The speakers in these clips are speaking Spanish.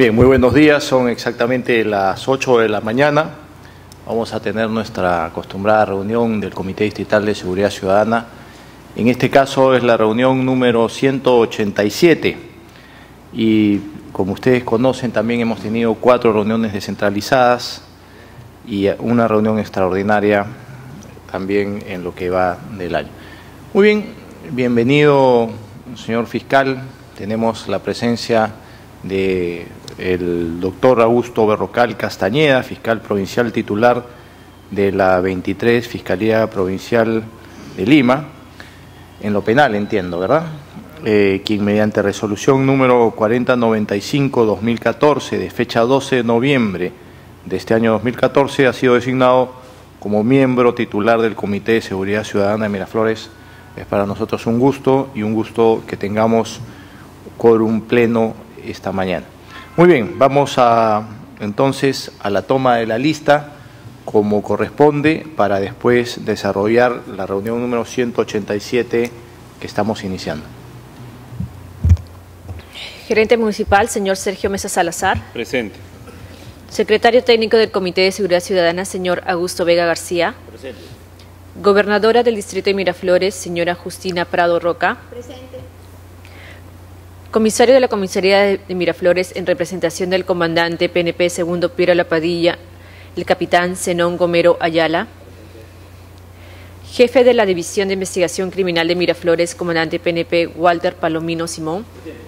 Bien, muy buenos días. Son exactamente las 8 de la mañana. Vamos a tener nuestra acostumbrada reunión del Comité Distrital de Seguridad Ciudadana. En este caso es la reunión número 187. Y como ustedes conocen, también hemos tenido 4 reuniones descentralizadas y una reunión extraordinaria también en lo que va del año. Muy bien, bienvenido, señor fiscal. Tenemos la presencia del doctor Augusto Berrocal Castañeda, fiscal provincial titular de la 23 Fiscalía Provincial de Lima, en lo penal, entiendo, ¿verdad? Quien mediante resolución número 4095-2014, de fecha 12 de noviembre de este año 2014, ha sido designado como miembro titular del Comité de Seguridad Ciudadana de Miraflores. Es para nosotros un gusto que tengamos quórum pleno esta mañana. Muy bien, vamos entonces a la toma de la lista como corresponde para después desarrollar la reunión número 187 que estamos iniciando. Gerente municipal, señor Sergio Mesa Salazar. Presente. Secretario técnico del Comité de Seguridad Ciudadana, señor Augusto Vega García. Presente. Gobernadora del Distrito de Miraflores, señora Justina Prado Roca. Presente. Comisario de la Comisaría de Miraflores, en representación del comandante PNP segundo Piero Lapadilla, el capitán Zenón Gomero Ayala. Jefe de la División de Investigación Criminal de Miraflores, comandante PNP Walter Palomino Simón.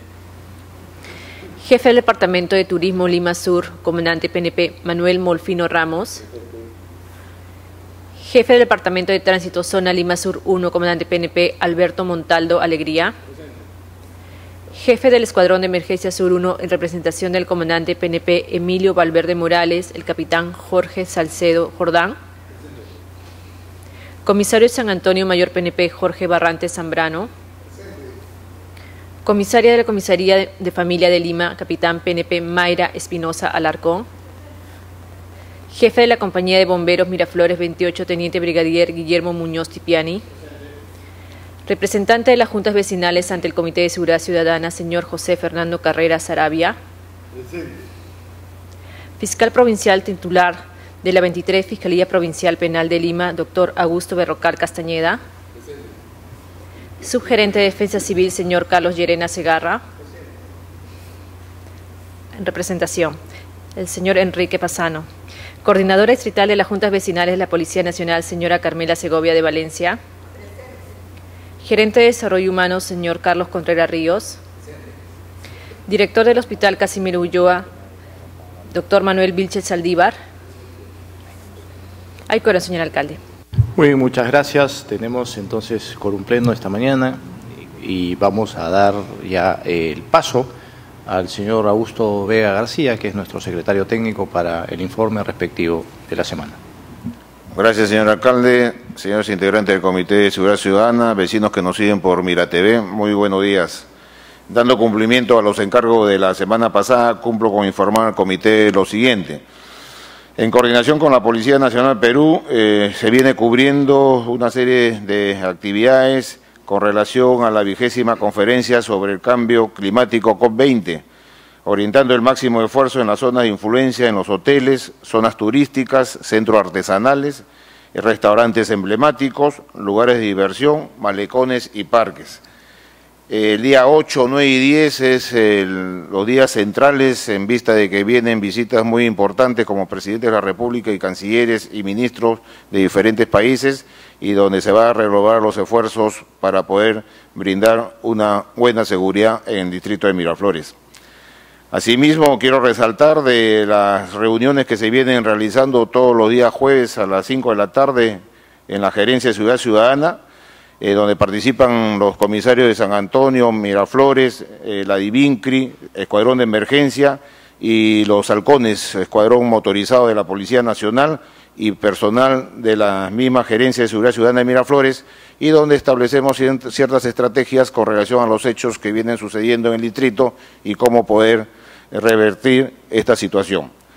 Jefe del Departamento de Turismo Lima Sur, comandante PNP Manuel Molfino Ramos. Jefe del Departamento de Tránsito Zona Lima Sur 1, comandante PNP Alberto Montaldo Alegría. Jefe del Escuadrón de Emergencia Sur 1, en representación del comandante PNP Emilio Valverde Morales, el capitán Jorge Salcedo Jordán. Comisario San Antonio Mayor PNP Jorge Barrante Zambrano. Comisaria de la Comisaría de Familia de Lima, capitán PNP Mayra Espinosa Alarcón. Jefe de la Compañía de Bomberos Miraflores 28, teniente brigadier Guillermo Muñoz Tipiani. Representante de las Juntas Vecinales ante el Comité de Seguridad Ciudadana, señor José Fernando Carrera Sarabia. Fiscal provincial titular de la 23 Fiscalía Provincial Penal de Lima, doctor Augusto Berrocal Castañeda. Subgerente de Defensa Civil, señor Carlos Llerena Segarra. En representación, el señor Enrique Pasano. Coordinadora distrital de las Juntas Vecinales de la Policía Nacional, señora Carmela Segovia de Valencia. Gerente de Desarrollo Humano, señor Carlos Contreras Ríos. Director del Hospital Casimiro Ulloa, doctor Manuel Vilches Saldívar. Hay quórum, señor alcalde. Muy bien, muchas gracias. Tenemos entonces quórum pleno esta mañana y vamos a dar ya el paso al señor Augusto Vega García, que es nuestro secretario técnico, para el informe respectivo de la semana. Gracias, señor alcalde, señores integrantes del Comité de Seguridad Ciudadana, vecinos que nos siguen por MiraTV, muy buenos días. Dando cumplimiento a los encargos de la semana pasada, cumplo con informar al comité lo siguiente. En coordinación con la Policía Nacional Perú, se viene cubriendo una serie de actividades con relación a la 20ª Conferencia sobre el Cambio Climático COP20, orientando el máximo esfuerzo en las zonas de influencia, en los hoteles, zonas turísticas, centros artesanales, restaurantes emblemáticos, lugares de diversión, malecones y parques. El día 8, 9 y 10 es los días centrales en vista de que vienen visitas muy importantes como presidentes de la República y cancilleres y ministros de diferentes países y donde se van a renovar los esfuerzos para poder brindar una buena seguridad en el distrito de Miraflores. Asimismo, quiero resaltar de las reuniones que se vienen realizando todos los días jueves a las 5 de la tarde en la Gerencia de Seguridad Ciudadana, donde participan los comisarios de San Antonio, Miraflores, la Divincri, Escuadrón de Emergencia y los halcones, Escuadrón Motorizado de la Policía Nacional y personal de la misma Gerencia de Seguridad Ciudadana de Miraflores, y donde establecemos ciertas estrategias con relación a los hechos que vienen sucediendo en el distrito y cómo poder revertir esta situación.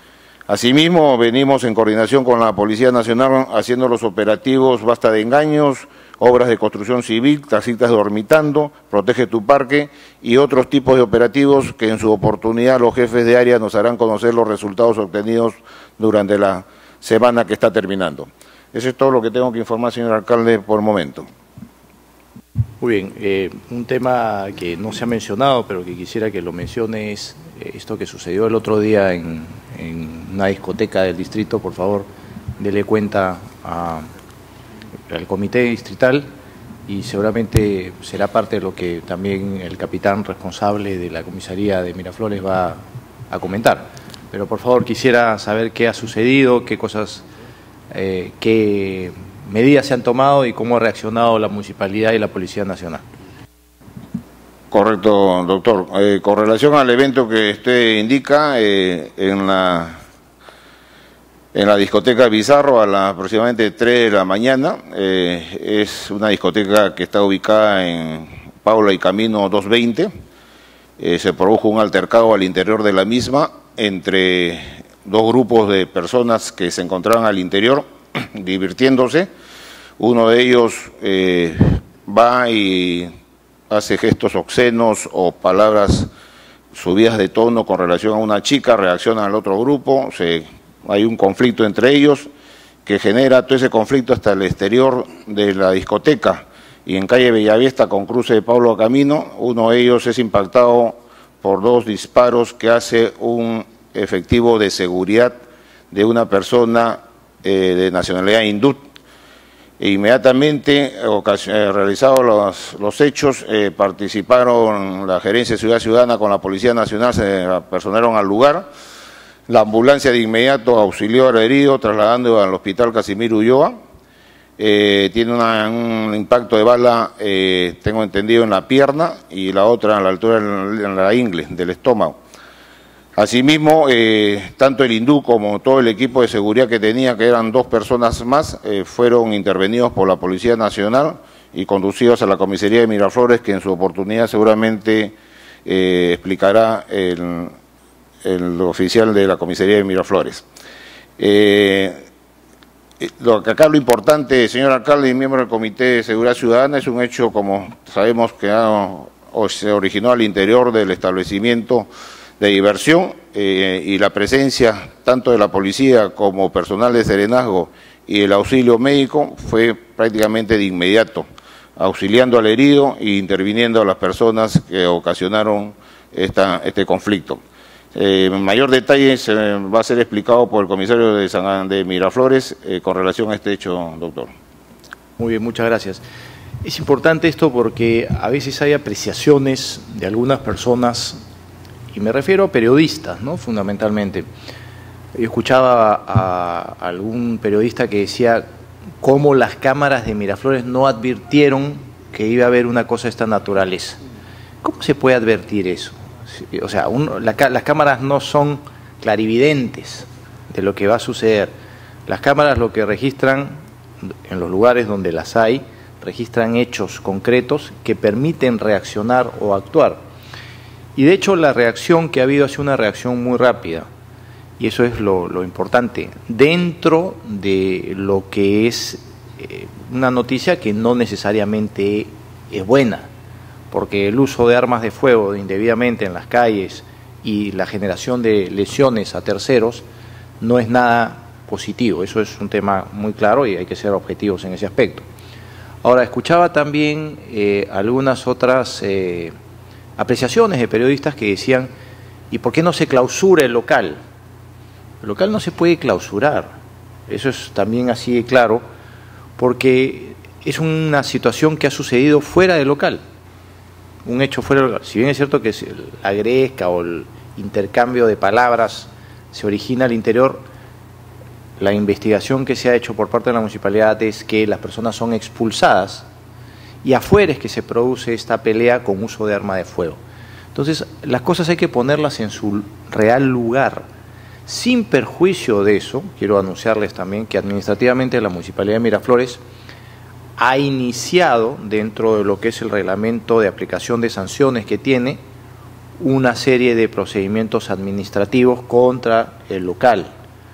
Asimismo, venimos en coordinación con la Policía Nacional haciendo los operativos Basta de Engaños, obras de construcción civil, taxistas dormitando, Protege tu Parque y otros tipos de operativos que en su oportunidad los jefes de área nos harán conocer los resultados obtenidos durante la semana que está terminando. Eso es todo lo que tengo que informar, señor alcalde, por el momento. Muy bien, un tema que no se ha mencionado, pero que quisiera que lo mencione es esto que sucedió el otro día en una discoteca del distrito. Por favor, dele cuenta al comité distrital y seguramente será parte de lo que también el capitán responsable de la comisaría de Miraflores va a comentar. Pero por favor quisiera saber qué ha sucedido, qué cosas, qué medidas se han tomado y cómo ha reaccionado la Municipalidad y la Policía Nacional. Correcto, doctor. Con relación al evento que usted indica, en la discoteca Bizarro a aproximadamente 3 de la mañana, es una discoteca que está ubicada en Paula y Camino 220, se produjo un altercado al interior de la misma entre dos grupos de personas que se encontraban al interior divirtiéndose. Uno de ellos va y hace gestos obscenos o palabras subidas de tono con relación a una chica, reacciona al otro grupo, hay un conflicto entre ellos que genera todo ese conflicto hasta el exterior de la discoteca y en calle Bellavista con cruce de Pablo Camino. Uno de ellos es impactado por 2 disparos que hace un efectivo de seguridad de una persona de nacionalidad hindú. E inmediatamente, realizados los hechos, participaron la Gerencia de Seguridad Ciudadana con la Policía Nacional, se apersonaron al lugar. La ambulancia de inmediato auxilió al herido, trasladando al Hospital Casimiro Ulloa. Tiene un impacto de bala, tengo entendido, en la pierna y la otra a la altura de la ingle, del estómago. Asimismo, tanto el hindú como todo el equipo de seguridad que tenía, que eran 2 personas más, fueron intervenidos por la Policía Nacional y conducidos a la comisaría de Miraflores, que en su oportunidad seguramente explicará el oficial de la comisaría de Miraflores. Acá lo importante, señor alcalde y miembro del Comité de Seguridad Ciudadana, es un hecho, como sabemos, que se originó al interior del establecimiento de diversión y la presencia tanto de la policía como personal de serenazgo y el auxilio médico fue prácticamente de inmediato, auxiliando al herido e interviniendo a las personas que ocasionaron este conflicto. Mayor detalle va a ser explicado por el comisario de Miraflores con relación a este hecho, doctor. Muy bien, muchas gracias. Es importante esto porque a veces hay apreciaciones de algunas personas, y me refiero a periodistas, ¿no? Fundamentalmente. Yo escuchaba a algún periodista que decía cómo las cámaras de Miraflores no advirtieron que iba a haber una cosa de esta naturaleza. ¿Cómo se puede advertir eso? O sea, las cámaras no son clarividentes de lo que va a suceder. Las cámaras lo que registran, en los lugares donde las hay, registran hechos concretos que permiten reaccionar o actuar. Y de hecho la reacción que ha habido ha sido una reacción muy rápida, y eso es lo importante, dentro de lo que es una noticia que no necesariamente es buena, porque el uso de armas de fuego indebidamente en las calles y la generación de lesiones a terceros no es nada positivo. Eso es un tema muy claro y hay que ser objetivos en ese aspecto. Ahora, escuchaba también algunas otras apreciaciones de periodistas que decían, ¿y por qué no se clausura el local? El local no se puede clausurar, eso es también así de claro, porque es una situación que ha sucedido fuera del local, un hecho fuera del local. Si bien es cierto que la gresca o el intercambio de palabras se origina al interior, la investigación que se ha hecho por parte de la municipalidad es que las personas son expulsadas y afuera es que se produce esta pelea con uso de arma de fuego. Entonces, las cosas hay que ponerlas en su real lugar. Sin perjuicio de eso, quiero anunciarles también que administrativamente la Municipalidad de Miraflores ha iniciado, dentro de lo que es el reglamento de aplicación de sanciones que tiene, una serie de procedimientos administrativos contra el local,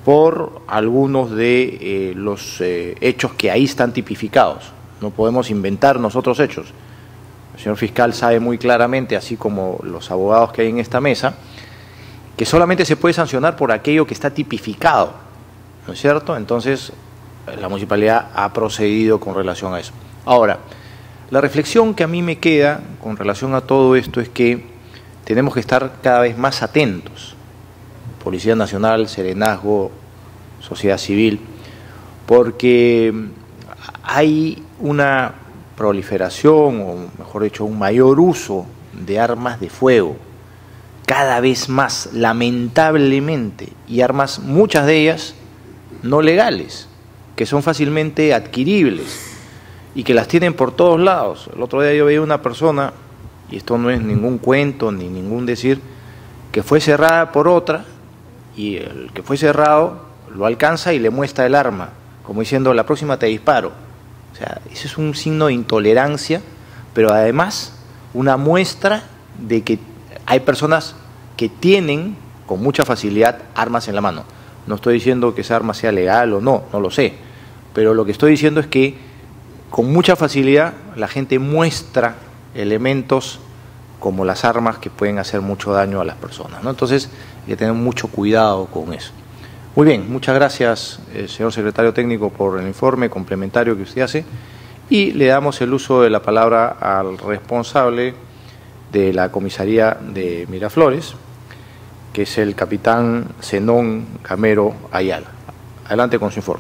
por algunos de los hechos que ahí están tipificados. No podemos inventar nosotros hechos. El señor fiscal sabe muy claramente, así como los abogados que hay en esta mesa, que solamente se puede sancionar por aquello que está tipificado, ¿no es cierto? Entonces, la municipalidad ha procedido con relación a eso. Ahora, la reflexión que a mí me queda con relación a todo esto es que tenemos que estar cada vez más atentos, Policía Nacional, Serenazgo, sociedad civil, porque hay una proliferación, o mejor dicho, un mayor uso de armas de fuego, cada vez más, lamentablemente, y armas, muchas de ellas, no legales, que son fácilmente adquiribles y que las tienen por todos lados. El otro día yo veía una persona, y esto no es ningún cuento ni ningún decir, que fue cerrada por otra, y el que fue cerrado lo alcanza y le muestra el arma, como diciendo, la próxima te disparo. O sea, ese es un signo de intolerancia, pero además una muestra de que hay personas que tienen con mucha facilidad armas en la mano. No estoy diciendo que esa arma sea legal o no, no lo sé, pero lo que estoy diciendo es que con mucha facilidad la gente muestra elementos como las armas que pueden hacer mucho daño a las personas, ¿no? Entonces hay que tener mucho cuidado con eso. Muy bien, muchas gracias, señor secretario técnico, por el informe complementario que usted hace, y le damos el uso de la palabra al responsable de la comisaría de Miraflores, que es el capitán Zenón Camero Ayala. Adelante con su informe.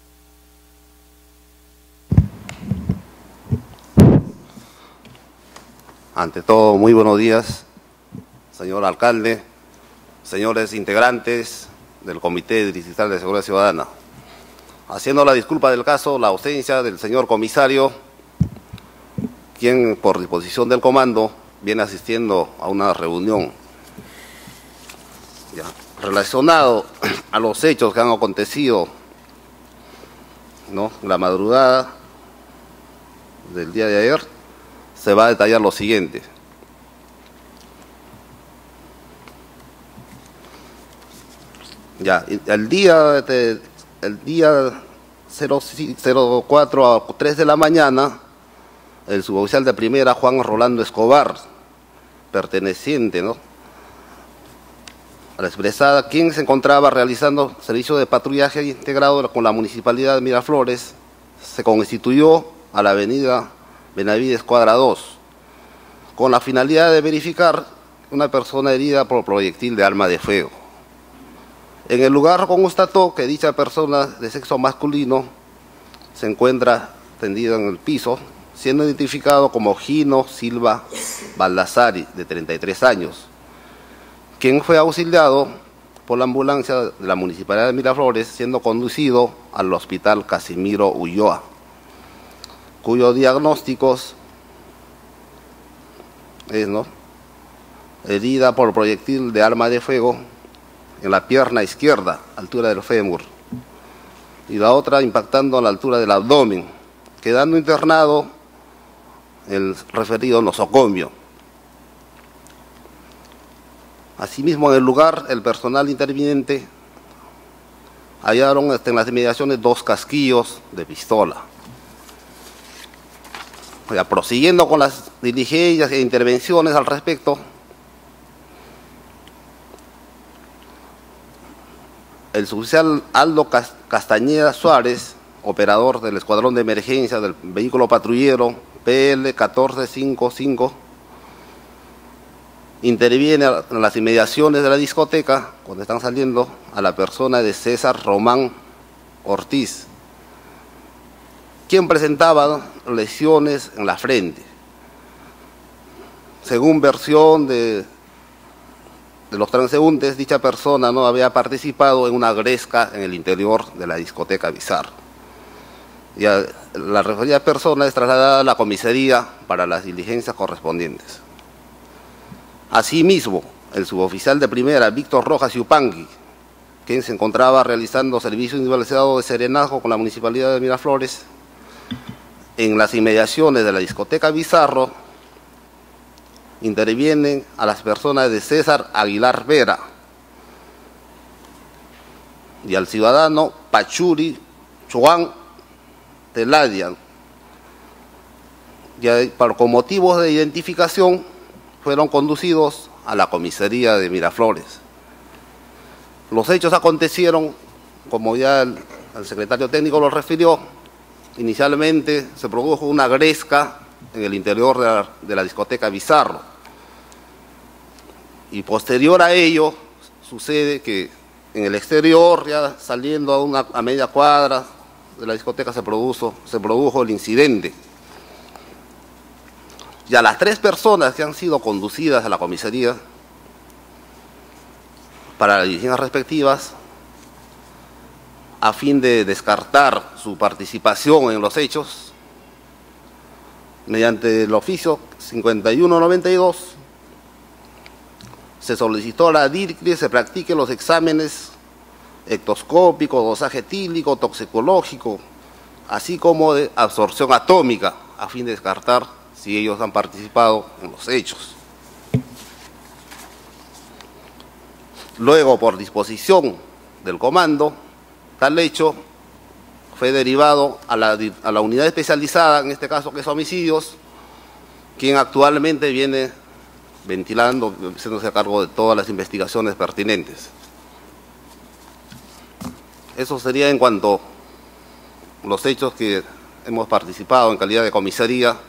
Ante todo, muy buenos días, señor alcalde, señores integrantes del Comité Distrital de Seguridad Ciudadana. Haciendo la disculpa del caso, la ausencia del señor comisario, quien por disposición del comando viene asistiendo a una reunión. Relacionado a los hechos que han acontecido, ¿no?, la madrugada del día de ayer, se va a detallar lo siguiente. El día 04 a 3 de la mañana, el suboficial de primera, Juan Rolando Escobar, perteneciente, ¿no?, a la expresada, quien se encontraba realizando servicio de patrullaje integrado con la Municipalidad de Miraflores, se constituyó a la avenida Benavides Cuadra 2, con la finalidad de verificar una persona herida por proyectil de arma de fuego. En el lugar constató que dicha persona de sexo masculino se encuentra tendida en el piso, siendo identificado como Gino Silva Baldassari, de 33 años, quien fue auxiliado por la ambulancia de la Municipalidad de Miraflores, siendo conducido al Hospital Casimiro Ulloa, cuyos diagnósticos es, ¿no?, herida por proyectil de arma de fuego en la pierna izquierda, altura del fémur, y la otra impactando a la altura del abdomen, quedando internado el referido nosocomio. Asimismo, en el lugar, el personal interviniente hallaron en las inmediaciones 2 casquillos de pistola. Prosiguiendo con las diligencias e intervenciones al respecto, el suboficial Aldo Castañeda Suárez, operador del escuadrón de emergencia del vehículo patrullero PL 1455, interviene en las inmediaciones de la discoteca cuando están saliendo a la persona de César Román Ortiz, quien presentaba lesiones en la frente. Según versión de los transeúntes, dicha persona no había participado en una gresca en el interior de la discoteca Bizarro. La referida persona es trasladada a la comisaría para las diligencias correspondientes. Asimismo, el suboficial de primera, Víctor Rojas Yupangui, quien se encontraba realizando servicio individualizado de serenazgo con la Municipalidad de Miraflores, en las inmediaciones de la discoteca Bizarro, intervienen a las personas de César Aguilar Vera, y al ciudadano Pachuri Chuan Teladian. Con motivos de identificación fueron conducidos a la comisaría de Miraflores. Los hechos acontecieron, como ya el secretario técnico lo refirió, inicialmente se produjo una gresca en el interior de la discoteca Bizarro. Y posterior a ello, sucede que en el exterior, ya saliendo a media cuadra de la discoteca, se produjo el incidente. Ya las 3 personas que han sido conducidas a la comisaría para las diligencias respectivas, a fin de descartar su participación en los hechos, mediante el oficio 5192, se solicitó a la DIRC que se practiquen los exámenes ectoscópico, dosaje etílico, toxicológico, así como de absorción atómica, a fin de descartar si ellos han participado en los hechos. Luego, por disposición del comando, tal hecho fue derivado a la unidad especializada, en este caso que es homicidios, quien actualmente viene ventilando, haciéndose a cargo de todas las investigaciones pertinentes. Eso sería en cuanto a los hechos que hemos participado en calidad de comisaría.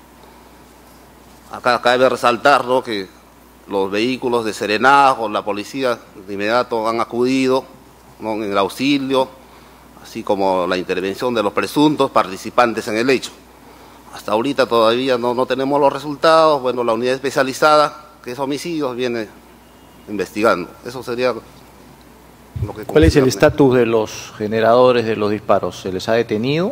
Acá cabe resaltar, ¿no?, que los vehículos de serenazgo, la policía de inmediato han acudido, ¿no?, en el auxilio, así como la intervención de los presuntos participantes en el hecho. Hasta ahorita todavía no tenemos los resultados. Bueno, la unidad especializada, que es homicidios, viene investigando. Eso sería lo que... ¿Cuál es el estatus de los generadores de los disparos? ¿Se les ha detenido?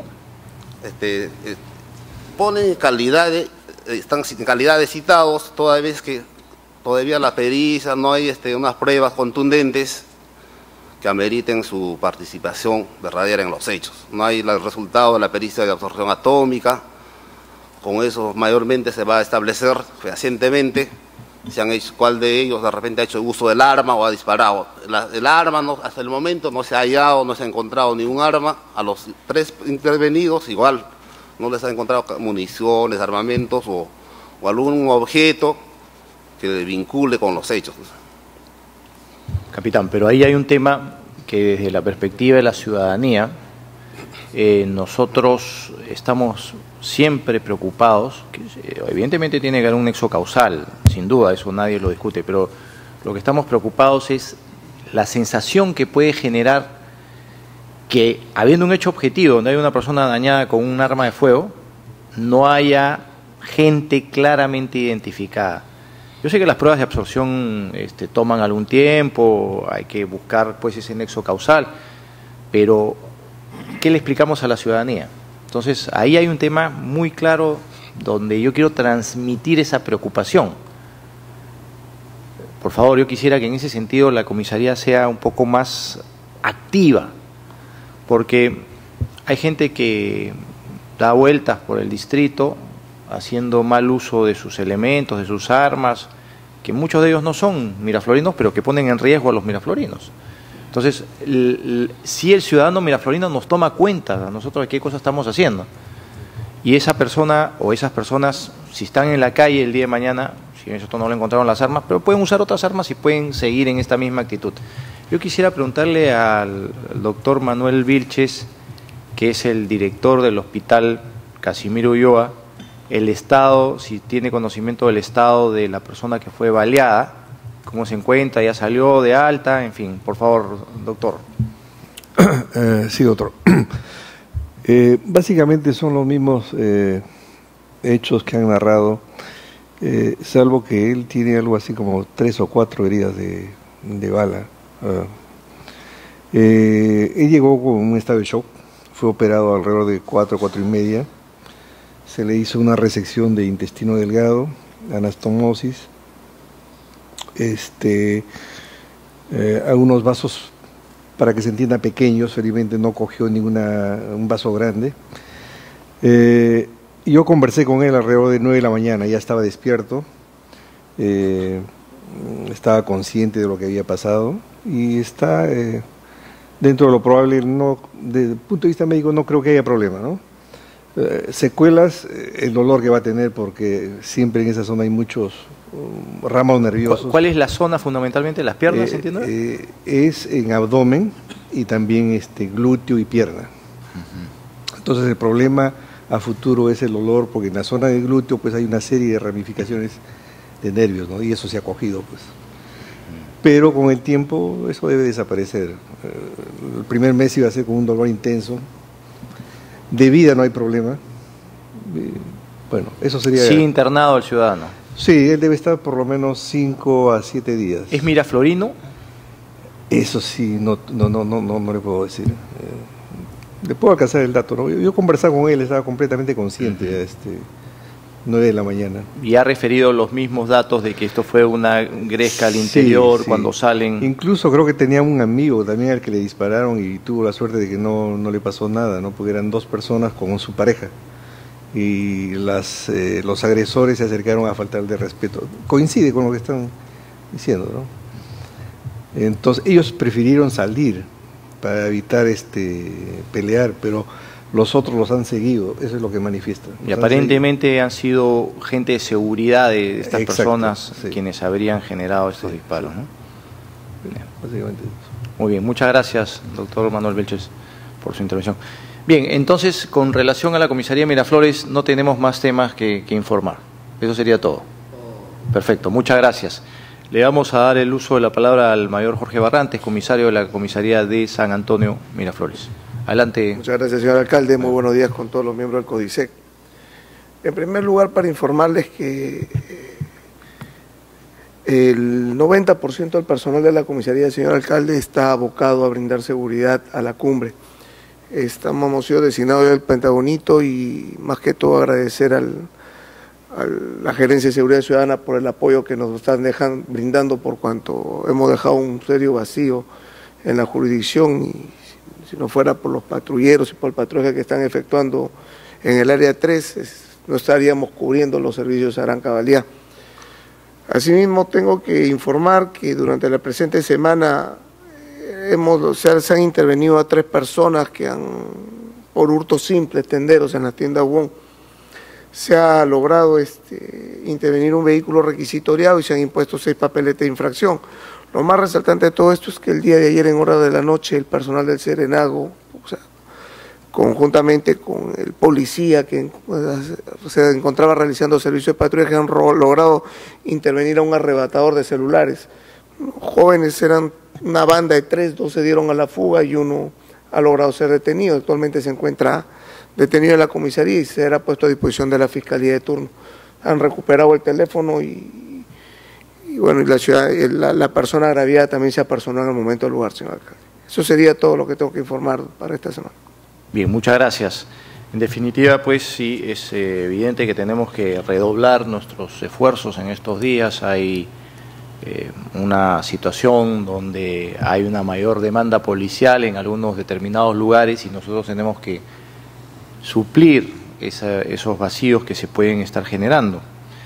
Ponen están en calidad de citados, toda vez que todavía la pericia no hay unas pruebas contundentes que ameriten su participación verdadera en los hechos. No hay el resultado de la pericia de absorción atómica. Con eso mayormente se va a establecer fehacientemente si han hecho, cuál de ellos de repente ha hecho uso del arma o ha disparado. El arma hasta el momento no se ha hallado, no se ha encontrado ningún arma. A los 3 intervenidos igual no les ha encontrado municiones, armamentos o algún objeto que vincule con los hechos. Capitán, pero ahí hay un tema que desde la perspectiva de la ciudadanía, nosotros estamos siempre preocupados, que evidentemente tiene que haber un nexo causal, sin duda, eso nadie lo discute, pero lo que estamos preocupados es la sensación que puede generar que, habiendo un hecho objetivo donde hay una persona dañada con un arma de fuego, no haya gente claramente identificada. Yo sé que las pruebas de absorción toman algún tiempo, hay que buscar pues ese nexo causal, pero ¿qué le explicamos a la ciudadanía? Entonces, ahí hay un tema muy claro donde yo quiero transmitir esa preocupación. Por favor, yo quisiera que en ese sentido la comisaría sea un poco más activa, porque hay gente que da vueltas por el distrito haciendo mal uso de sus elementos, de sus armas, que muchos de ellos no son miraflorinos, pero que ponen en riesgo a los miraflorinos. Entonces, si el ciudadano miraflorino nos toma cuenta a nosotros de qué cosa estamos haciendo, y esa persona o esas personas, si están en la calle el día de mañana, si nosotros no le encontraron las armas, pero pueden usar otras armas y pueden seguir en esta misma actitud. Yo quisiera preguntarle al doctor Manuel Vilches, que es el director del Hospital Casimiro Ulloa, el estado, si tiene conocimiento del estado de la persona que fue baleada, cómo se encuentra, ya salió de alta, en fin, por favor, doctor. Sí, doctor. Básicamente son los mismos hechos que han narrado, salvo que él tiene algo así como 3 o 4 heridas de bala. Él llegó con un estado de shock, fue operado alrededor de 4 y media, se le hizo una resección de intestino delgado, anastomosis, algunos vasos, para que se entienda, pequeños, felizmente no cogió un vaso grande. Yo conversé con él alrededor de 9 de la mañana, ya estaba despierto, estaba consciente de lo que había pasado y está Dentro de lo probable, no, desde el punto de vista médico no creo que haya problema, ¿no? Secuelas, el dolor que va a tener, porque siempre en esa zona hay muchos ramos nerviosos. ¿Cuál es la zona fundamentalmente? ¿Las piernas, entiendo? Es en abdomen y también glúteo y pierna. Entonces el problema a futuro es el dolor, porque en la zona del glúteo pues hay una serie de ramificaciones de nervios, ¿no? Y eso se ha cogido, pues. Pero con el tiempo eso debe desaparecer. El primer mes iba a ser con un dolor intenso. De vida no hay problema. Bueno, eso sería... Sí, internado el ciudadano. Sí, él debe estar por lo menos 5 a 7 días. ¿Es miraflorino? Eso sí, no le puedo decir. Le puedo alcanzar el dato, ¿no? Yo conversaba con él, estaba completamente consciente a 9 de la mañana. ¿Y ha referido los mismos datos de que esto fue una gresca al interior, sí, cuando salen? Incluso creo que tenía un amigo también al que le dispararon y tuvo la suerte de que no le pasó nada, ¿no? Porque eran 2 personas con su pareja y los agresores se acercaron a faltar de respeto. Coincide con lo que están diciendo, ¿no? Entonces ellos prefirieron salir para evitar pelear, pero los otros los han seguido, eso es lo que manifiesta. Y aparentemente han sido gente de seguridad de estas personas, sí, quienes habrían generado estos disparos, ¿no? Básicamente. Muy bien, muchas gracias, doctor Manuel Vilches, por su intervención. Bien, entonces, con relación a la comisaría Miraflores, no tenemos más temas que informar. Eso sería todo. Perfecto, muchas gracias. Le vamos a dar el uso de la palabra al mayor Jorge Barrantes, comisario de la comisaría de San Antonio, Miraflores. Adelante. Muchas gracias, señor alcalde. Muy buenos días con todos los miembros del CODISEC. En primer lugar, para informarles que el 90% del personal de la comisaría, señor alcalde, está abocado a brindar seguridad a la cumbre. Hemos sido designados del Pentagonito y más que todo agradecer a la Gerencia de Seguridad Ciudadana por el apoyo que nos están brindando, por cuanto hemos dejado un serio vacío en la jurisdicción, y si no fuera por los patrulleros y por el patrullaje que están efectuando en el área 3, no estaríamos cubriendo los servicios de Arancabalía. Asimismo, tengo que informar que durante la presente semana se han intervenido a 3 personas que por hurtos simples, tenderos en la tienda Wong. Se ha logrado intervenir un vehículo requisitoriado y se han impuesto 6 papeletas de infracción. Lo más resaltante de todo esto es que el día de ayer, en hora de la noche, el personal del Serenazgo, conjuntamente con el policía que se encontraba realizando servicio de patrullaje, han logrado intervenir a un arrebatador de celulares. Los jóvenes eran una banda de 3, 2 se dieron a la fuga y uno ha logrado ser detenido. Actualmente se encuentra detenido en la comisaría y será puesto a disposición de la Fiscalía de turno. Han recuperado el teléfono y bueno, la persona agraviada también se apersonó en el momento del lugar, señor alcalde. Eso sería todo lo que tengo que informar para esta semana. Bien, muchas gracias. En definitiva, pues sí, es evidente que tenemos que redoblar nuestros esfuerzos en estos días. Hay una situación donde hay una mayor demanda policial en algunos determinados lugares y nosotros tenemos que suplir esos vacíos que se pueden estar generando.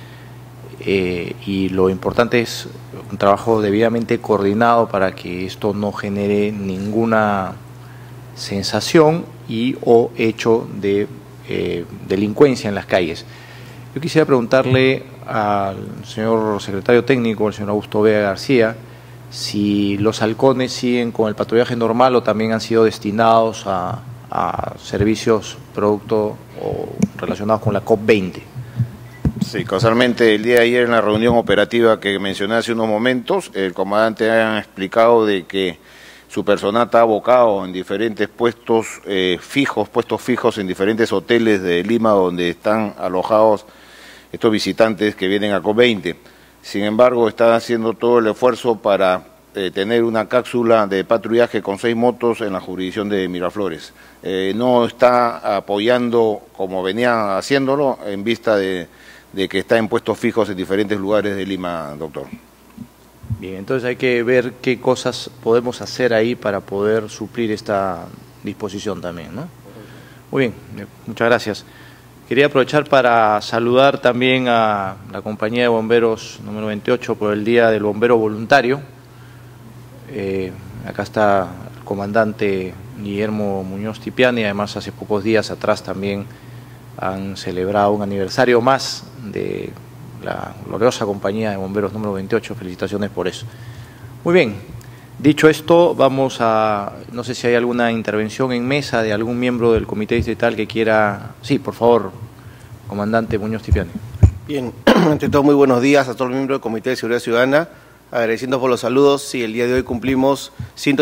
Y lo importante es un trabajo debidamente coordinado para que esto no genere ninguna sensación o hecho de delincuencia en las calles. Yo quisiera preguntarle al señor secretario técnico, al señor Augusto Vega García, si los halcones siguen con el patrullaje normal o también han sido destinados a servicios producto o relacionados con la COP20. Sí, casualmente el día de ayer en la reunión operativa que mencioné hace unos momentos, el comandante ha explicado de que su personal está abocado en diferentes puestos fijos en diferentes hoteles de Lima donde están alojados estos visitantes que vienen a COP20. Sin embargo, están haciendo todo el esfuerzo para tener una cápsula de patrullaje con 6 motos en la jurisdicción de Miraflores. No está apoyando como venía haciéndolo en vista de que está en puestos fijos en diferentes lugares de Lima, doctor. Bien, entonces hay que ver qué cosas podemos hacer ahí para poder suplir esta disposición también, ¿no? Muy bien, muchas gracias. Quería aprovechar para saludar también a la compañía de bomberos número 28 por el Día del Bombero Voluntario. Acá está el comandante Guillermo Muñoz Tipiani. Además, hace pocos días atrás también han celebrado un aniversario más de la gloriosa compañía de bomberos número 28. Felicitaciones por eso. Muy bien, dicho esto, vamos a, no sé si hay alguna intervención en mesa de algún miembro del comité distrital que quiera. Sí, por favor, comandante Muñoz Tipiani. Bien, ante todo, muy buenos días a todos los miembros del Comité de Seguridad Ciudadana, agradeciendo por los saludos. Sí, el día de hoy cumplimos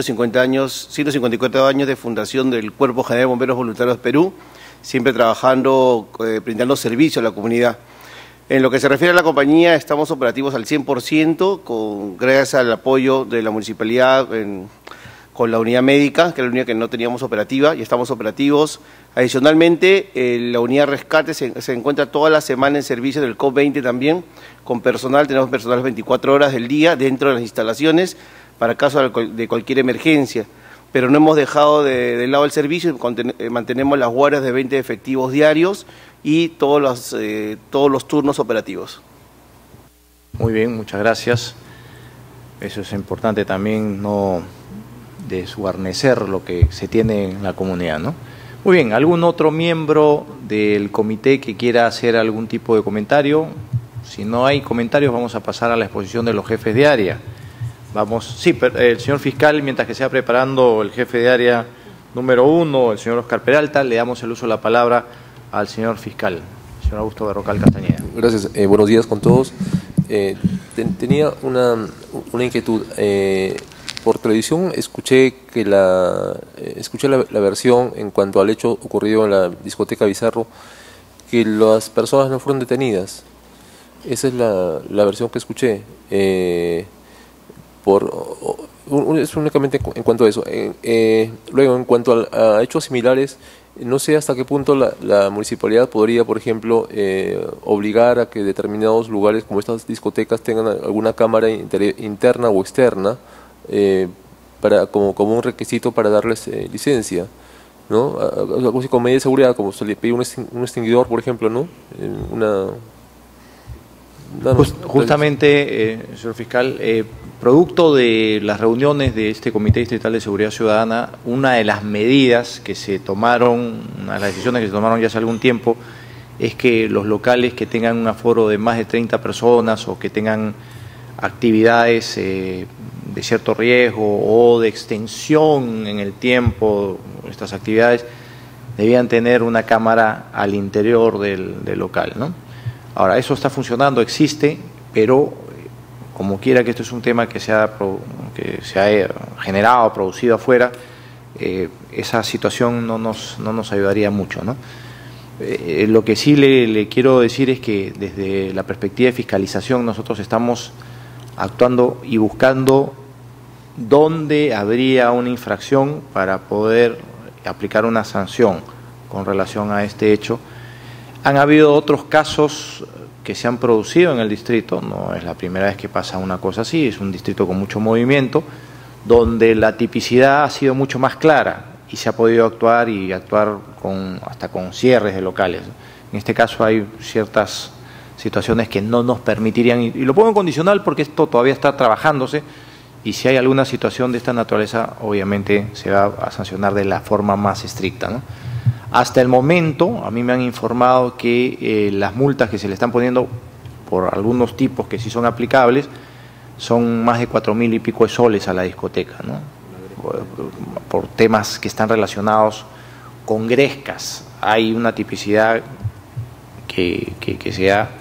154 años de fundación del Cuerpo General de Bomberos Voluntarios Perú, siempre trabajando, brindando servicio a la comunidad. En lo que se refiere a la compañía, estamos operativos al 100%, gracias al apoyo de la municipalidad con la unidad médica, que era la unidad que no teníamos operativa, y estamos operativos. Adicionalmente, la unidad rescate se encuentra toda la semana en servicio del COP20 también, con personal, tenemos personal 24 horas del día dentro de las instalaciones para caso de cualquier emergencia. Pero no hemos dejado de lado el servicio, mantenemos las guardias de 20 efectivos diarios y todos los turnos operativos. Muy bien, muchas gracias. Eso es importante también, no desguarnecer lo que se tiene en la comunidad, ¿no? Muy bien, ¿algún otro miembro del comité que quiera hacer algún tipo de comentario? Si no hay comentarios, vamos a pasar a la exposición de los jefes de área. Vamos, sí, el señor fiscal, mientras que se va preparando el jefe de área número 1, el señor Oscar Peralta, le damos el uso de la palabra al señor fiscal, el señor Augusto Berrocal Castañeda. Gracias, buenos días con todos. Tenía una inquietud. Por televisión escuché la versión en cuanto al hecho ocurrido en la discoteca Bizarro, que las personas no fueron detenidas. Esa es la versión que escuché. Es únicamente en cuanto a eso. Luego, en cuanto a hechos similares, no sé hasta qué punto la municipalidad podría, por ejemplo, obligar a que determinados lugares como estas discotecas tengan alguna cámara interna o externa, como un requisito para darles licencia, ¿no? Algo así con medida de seguridad, como se le pide un extinguidor, por ejemplo, ¿no? Justamente, señor fiscal, producto de las reuniones de este Comité Distrital de Seguridad Ciudadana, una de las medidas que se tomaron, una de las decisiones que se tomaron ya hace algún tiempo, es que los locales que tengan un aforo de más de 30 personas o que tengan actividades de cierto riesgo o de extensión en el tiempo, estas actividades, debían tener una cámara al interior del local, ¿no? Ahora, eso está funcionando, existe, pero como quiera que esto es un tema que se ha generado, producido afuera, esa situación no nos ayudaría mucho, ¿no? Lo que sí le quiero decir es que desde la perspectiva de fiscalización nosotros estamos actuando y buscando dónde habría una infracción para poder aplicar una sanción con relación a este hecho. Han habido otros casos que se han producido en el distrito, no es la primera vez que pasa una cosa así, es un distrito con mucho movimiento, donde la tipicidad ha sido mucho más clara y se ha podido actuar hasta con cierres de locales. En este caso hay ciertas situaciones que no nos permitirían, y lo pongo en condicional porque esto todavía está trabajándose, y si hay alguna situación de esta naturaleza, obviamente se va a sancionar de la forma más estricta, ¿no? Hasta el momento, a mí me han informado que las multas que se le están poniendo por algunos tipos que sí son aplicables, son más de 4.000 y pico de soles a la discoteca, ¿no? Por temas que están relacionados con grescas. Hay una tipicidad que se da,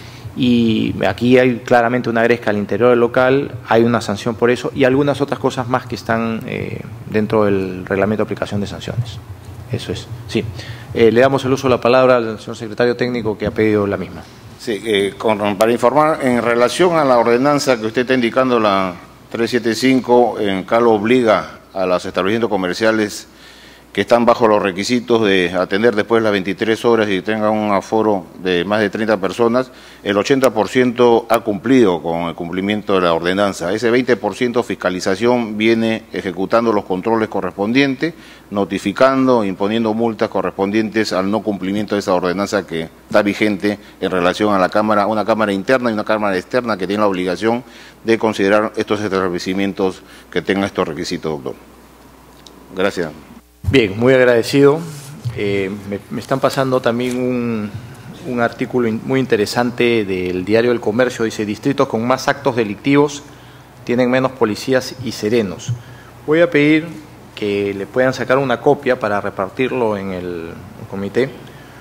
y aquí hay claramente una gresca al interior del local, hay una sanción por eso y algunas otras cosas más que están dentro del reglamento de aplicación de sanciones. Eso es, sí. Le damos el uso de la palabra al señor secretario técnico que ha pedido la misma. Sí, para informar, en relación a la ordenanza que usted está indicando, la 375, en CAL obliga a los establecimientos comerciales que están bajo los requisitos de atender después de las 23 horas y tengan un aforo de más de 30 personas, el 80% ha cumplido con el cumplimiento de la ordenanza. Ese 20% fiscalización viene ejecutando los controles correspondientes, notificando, imponiendo multas correspondientes al no cumplimiento de esa ordenanza que está vigente en relación a la cámara, una cámara interna y una cámara externa que tiene la obligación de considerar estos establecimientos que tengan estos requisitos, doctor. Gracias. Bien, muy agradecido. Me están pasando también un artículo muy interesante del Diario del Comercio. Dice: distritos con más actos delictivos tienen menos policías y serenos. Voy a pedir que le puedan sacar una copia para repartirlo en el comité,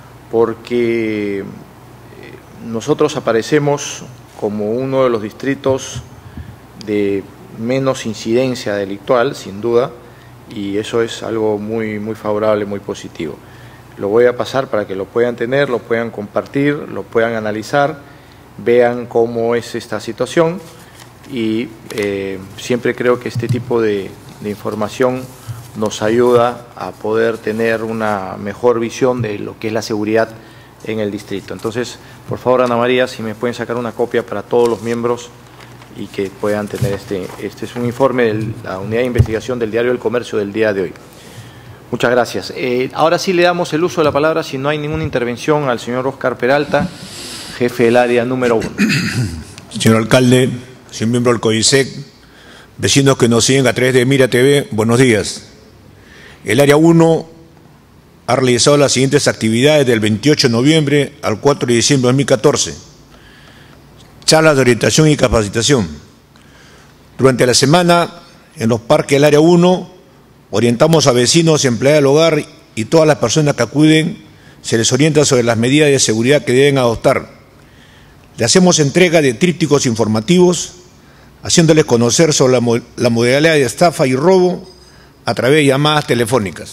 porque nosotros aparecemos como uno de los distritos de menos incidencia delictual, sin duda, y eso es algo muy favorable, muy positivo. Lo voy a pasar para que lo puedan tener, lo puedan compartir, lo puedan analizar, vean cómo es esta situación, y siempre creo que este tipo de información nos ayuda a poder tener una mejor visión de lo que es la seguridad en el distrito. Entonces, por favor, Ana María, si me pueden sacar una copia para todos los miembros y que puedan tener este es un informe de la Unidad de Investigación del Diario del Comercio del día de hoy. Muchas gracias. Ahora sí le damos el uso de la palabra, si no hay ninguna intervención, al señor Oscar Peralta, jefe del área número 1. Señor alcalde, señor miembro del CODISEC, vecinos que nos siguen a través de Mira TV, buenos días. El área 1 ha realizado las siguientes actividades del 28 de noviembre al 4 de diciembre de 2014. Charlas de orientación y capacitación. Durante la semana, en los parques del área 1, orientamos a vecinos, empleados del hogar y todas las personas que acuden, se les orienta sobre las medidas de seguridad que deben adoptar. Le hacemos entrega de trípticos informativos, haciéndoles conocer sobre la modalidad de estafa y robo a través de llamadas telefónicas.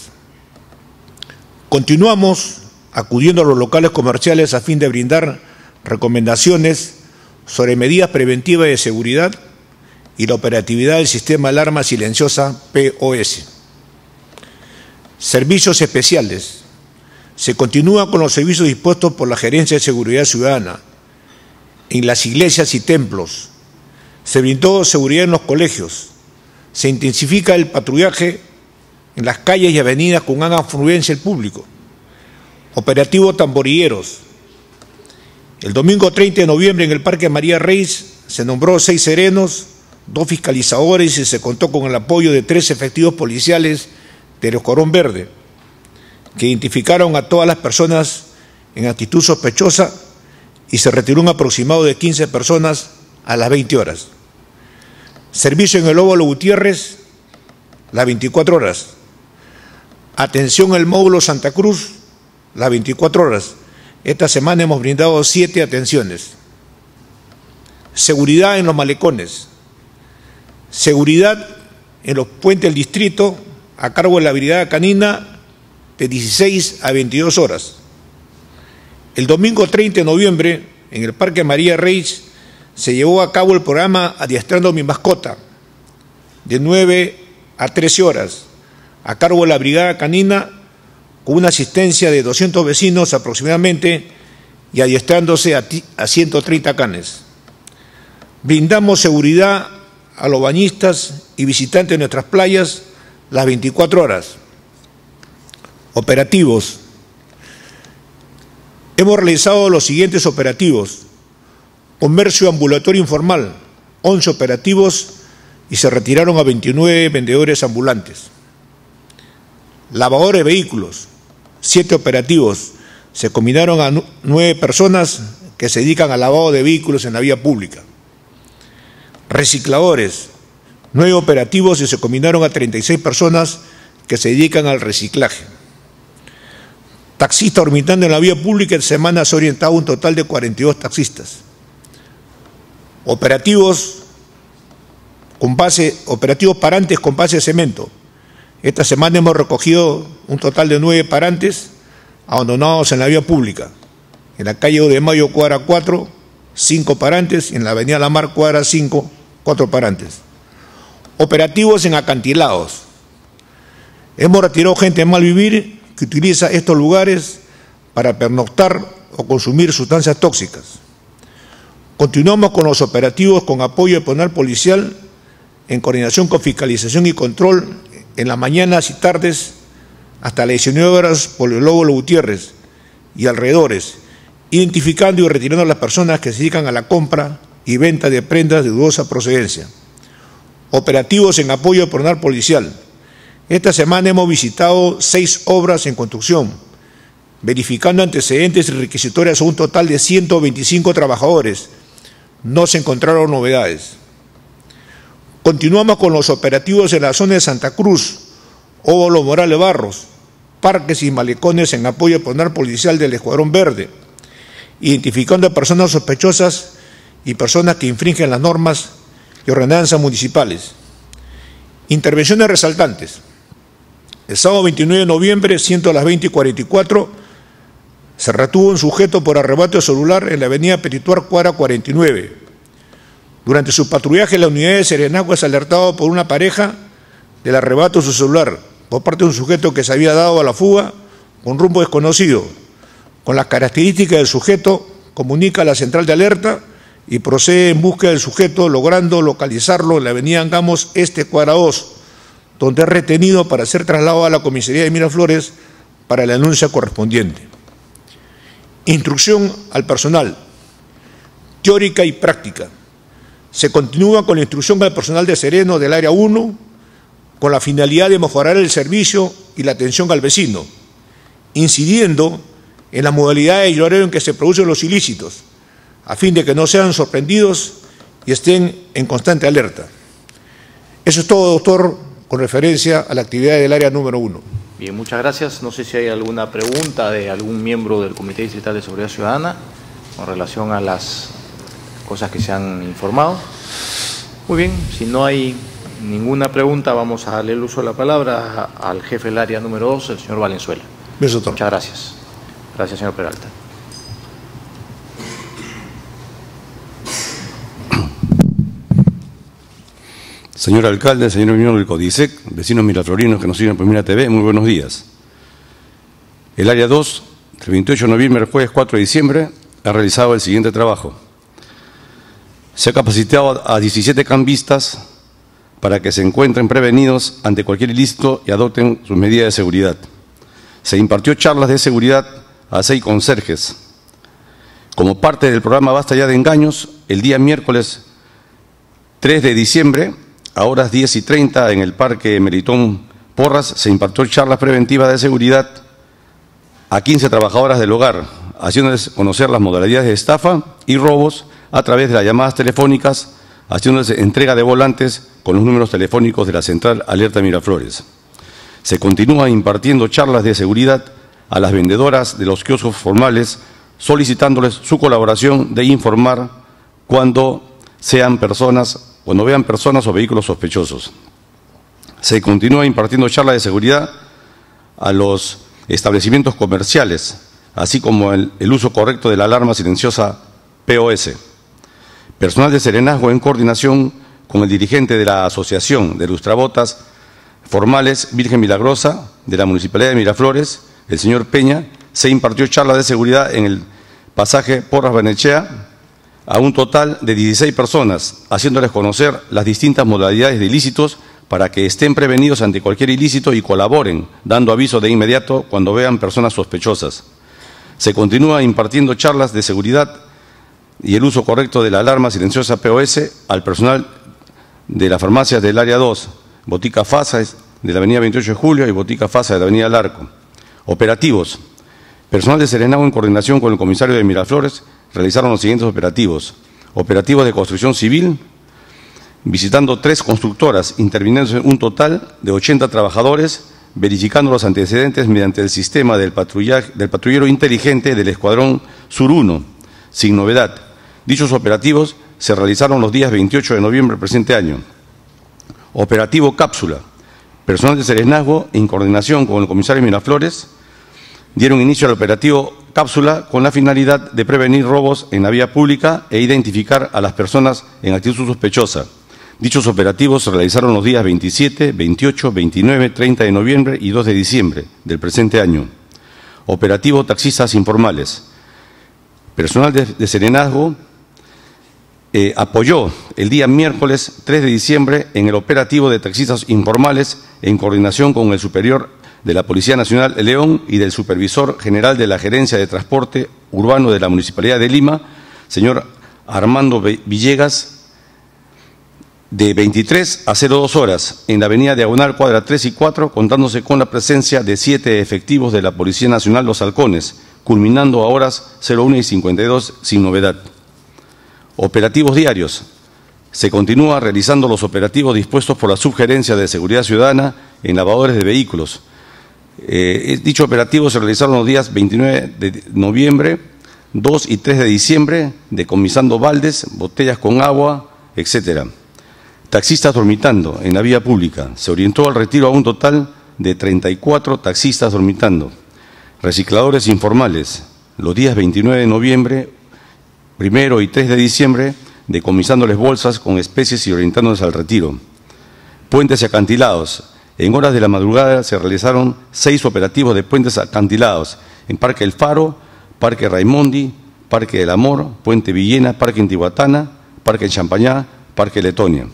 Continuamos acudiendo a los locales comerciales a fin de brindar recomendaciones sobre medidas preventivas de seguridad y la operatividad del sistema de alarma silenciosa POS. Servicios especiales. Se continúa con los servicios dispuestos por la Gerencia de Seguridad Ciudadana en las iglesias y templos. Se brindó seguridad en los colegios. Se intensifica el patrullaje en las calles y avenidas con gran afluencia del público. Operativo Tamborilleros. El domingo 30 de noviembre en el Parque María Reis se nombró 6 serenos, 2 fiscalizadores y se contó con el apoyo de 3 efectivos policiales del Escuadrón Verde, que identificaron a todas las personas en actitud sospechosa y se retiró un aproximado de 15 personas a las 20 horas. Servicio en el Óvalo Gutiérrez, las 24 horas. Atención en el módulo Santa Cruz, las 24 horas. Esta semana hemos brindado 7 atenciones. Seguridad en los malecones. Seguridad en los puentes del distrito a cargo de la Brigada Canina de 16 a 22 horas. El domingo 30 de noviembre en el Parque María Reis se llevó a cabo el programa Adiestrando a mi mascota, de 9 a 13 horas, a cargo de la Brigada Canina, con una asistencia de 200 vecinos aproximadamente y adiestrándose a 130 canes. Brindamos seguridad a los bañistas y visitantes de nuestras playas las 24 horas. Operativos. Hemos realizado los siguientes operativos. Comercio ambulatorio informal, 11 operativos y se retiraron a 29 vendedores ambulantes. Lavadores de vehículos, 7 operativos. Se combinaron a 9 personas que se dedican al lavado de vehículos en la vía pública. Recicladores, 9 operativos y se combinaron a 36 personas que se dedican al reciclaje. Taxistas orbitando en la vía pública, en semana se ha orientado un total de 42 taxistas. Operativos parantes con base de cemento. Esta semana hemos recogido un total de 9 parantes abandonados en la vía pública. En la calle de Mayo, cuadra 4, 5 parantes, y en la avenida La Mar, cuadra 5, 4 parantes. Operativos en acantilados. Hemos retirado gente de mal vivir que utiliza estos lugares para pernoctar o consumir sustancias tóxicas. Continuamos con los operativos con apoyo de personal policial en coordinación con fiscalización y control en las mañanas y tardes hasta las 19 horas por el Óvalo Gutiérrez y alrededores, identificando y retirando a las personas que se dedican a la compra y venta de prendas de dudosa procedencia. Operativos en apoyo de personal policial Esta semana hemos visitado 6 obras en construcción, verificando antecedentes y requisitorias a un total de 125 trabajadores. No se encontraron novedades. Continuamos con los operativos en la zona de Santa Cruz, Óvalo Morales Barros, parques y malecones en apoyo al personal policial del Escuadrón Verde, identificando a personas sospechosas y personas que infringen las normas y ordenanzas municipales. Intervenciones resaltantes. El sábado 29 de noviembre, siendo las 20:44, se retuvo un sujeto por arrebato de celular en la avenida Petituar, cuadra 49. Durante su patrullaje, la unidad de Serenazgo es alertado por una pareja del arrebato de su celular por parte de un sujeto que se había dado a la fuga con rumbo desconocido. Con las características del sujeto, comunica a la central de alerta y procede en búsqueda del sujeto, logrando localizarlo en la avenida Angamos Este, cuadra 2, donde es retenido para ser trasladado a la comisaría de Miraflores para la denuncia correspondiente. Instrucción al personal, teórica y práctica. Se continúa con la instrucción al personal de Sereno del área 1, con la finalidad de mejorar el servicio y la atención al vecino, incidiendo en la modalidad y horario en que se producen los ilícitos, a fin de que no sean sorprendidos y estén en constante alerta. Eso es todo, doctor, con referencia a la actividad del área número 1. Bien, muchas gracias. No sé si hay alguna pregunta de algún miembro del Comité Distrital de Seguridad Ciudadana con relación a las cosas que se han informado. Muy bien, si no hay ninguna pregunta, vamos a darle el uso de la palabra al jefe del área número 2, el señor Valenzuela. Bien, doctor. Muchas gracias. Gracias, señor Peralta. Señor alcalde, señor miembro del CODISEC, vecinos miraflorinos que nos siguen por Mira TV, muy buenos días. El área 2, el 28 de noviembre al jueves 4 de diciembre, ha realizado el siguiente trabajo. Se ha capacitado a 17 cambistas para que se encuentren prevenidos ante cualquier ilícito y adopten sus medidas de seguridad. Se impartió charlas de seguridad a 6 conserjes. Como parte del programa Basta Ya de Engaños, el día miércoles 3 de diciembre, a horas 10:30 en el Parque Meritón Porras, se impartió charlas preventivas de seguridad a 15 trabajadoras del hogar, haciéndoles conocer las modalidades de estafa y robos a través de las llamadas telefónicas, haciéndoles entrega de volantes con los números telefónicos de la Central Alerta Miraflores. Se continúa impartiendo charlas de seguridad a las vendedoras de los kioscos formales, solicitándoles su colaboración de informar cuando vean personas o vehículos sospechosos. Se continúa impartiendo charlas de seguridad a los establecimientos comerciales, así como el uso correcto de la alarma silenciosa POS. Personal de Serenazgo, en coordinación con el dirigente de la Asociación de Lustrabotas Formales Virgen Milagrosa de la Municipalidad de Miraflores, el señor Peña, se impartió charlas de seguridad en el pasaje Porras Barnechea a un total de 16 personas, haciéndoles conocer las distintas modalidades de ilícitos para que estén prevenidos ante cualquier ilícito y colaboren, dando aviso de inmediato cuando vean personas sospechosas. Se continúa impartiendo charlas de seguridad y el uso correcto de la alarma silenciosa POS al personal de las farmacias del área 2, Botica Fasa de la avenida 28 de Julio y Botica Fasa de la avenida Larco. Operativos. Personal de Serenazgo, en coordinación con el comisario de Miraflores, realizaron los siguientes operativos. Operativos de construcción civil, visitando 3 constructoras, interviniendo en un total de 80 trabajadores, verificando los antecedentes mediante el sistema del patrullero inteligente del Escuadrón Sur 1, sin novedad. Dichos operativos se realizaron los días 28 de noviembre del presente año. Operativo Cápsula. Personal de Serenazgo, en coordinación con el comisario Miraflores, dieron inicio al operativo Cápsula con la finalidad de prevenir robos en la vía pública e identificar a las personas en actitud sospechosa. Dichos operativos se realizaron los días 27, 28, 29, 30 de noviembre y 2 de diciembre del presente año. Operativo Taxistas Informales. Personal de Serenazgo apoyó el día miércoles 3 de diciembre en el operativo de taxistas informales en coordinación con el superior de la Policía Nacional León y del Supervisor General de la Gerencia de Transporte Urbano de la Municipalidad de Lima, señor Armando Villegas, de 23 a 02 horas en la avenida Diagonal, cuadra 3 y 4, contándose con la presencia de 7 efectivos de la Policía Nacional Los Halcones, culminando a horas 01 y 52 sin novedad. Operativos diarios. Se continúa realizando los operativos dispuestos por la Subgerencia de Seguridad Ciudadana en lavadores de vehículos. Dicho operativo se realizaron los días 29 de noviembre, 2 y 3 de diciembre, decomisando baldes, botellas con agua, etc. Taxistas dormitando en la vía pública. Se orientó al retiro a un total de 34 taxistas dormitando. Recicladores informales. Los días 29 de noviembre, 1 y 3 de diciembre, decomisándoles bolsas con especies y orientándoles al retiro. Puentes y acantilados. En horas de la madrugada se realizaron 6 operativos de puentes acantilados en Parque El Faro, Parque Raimondi, Parque del Amor, Puente Villena, Parque Intihuatana, Parque Champañá, Parque Letonia.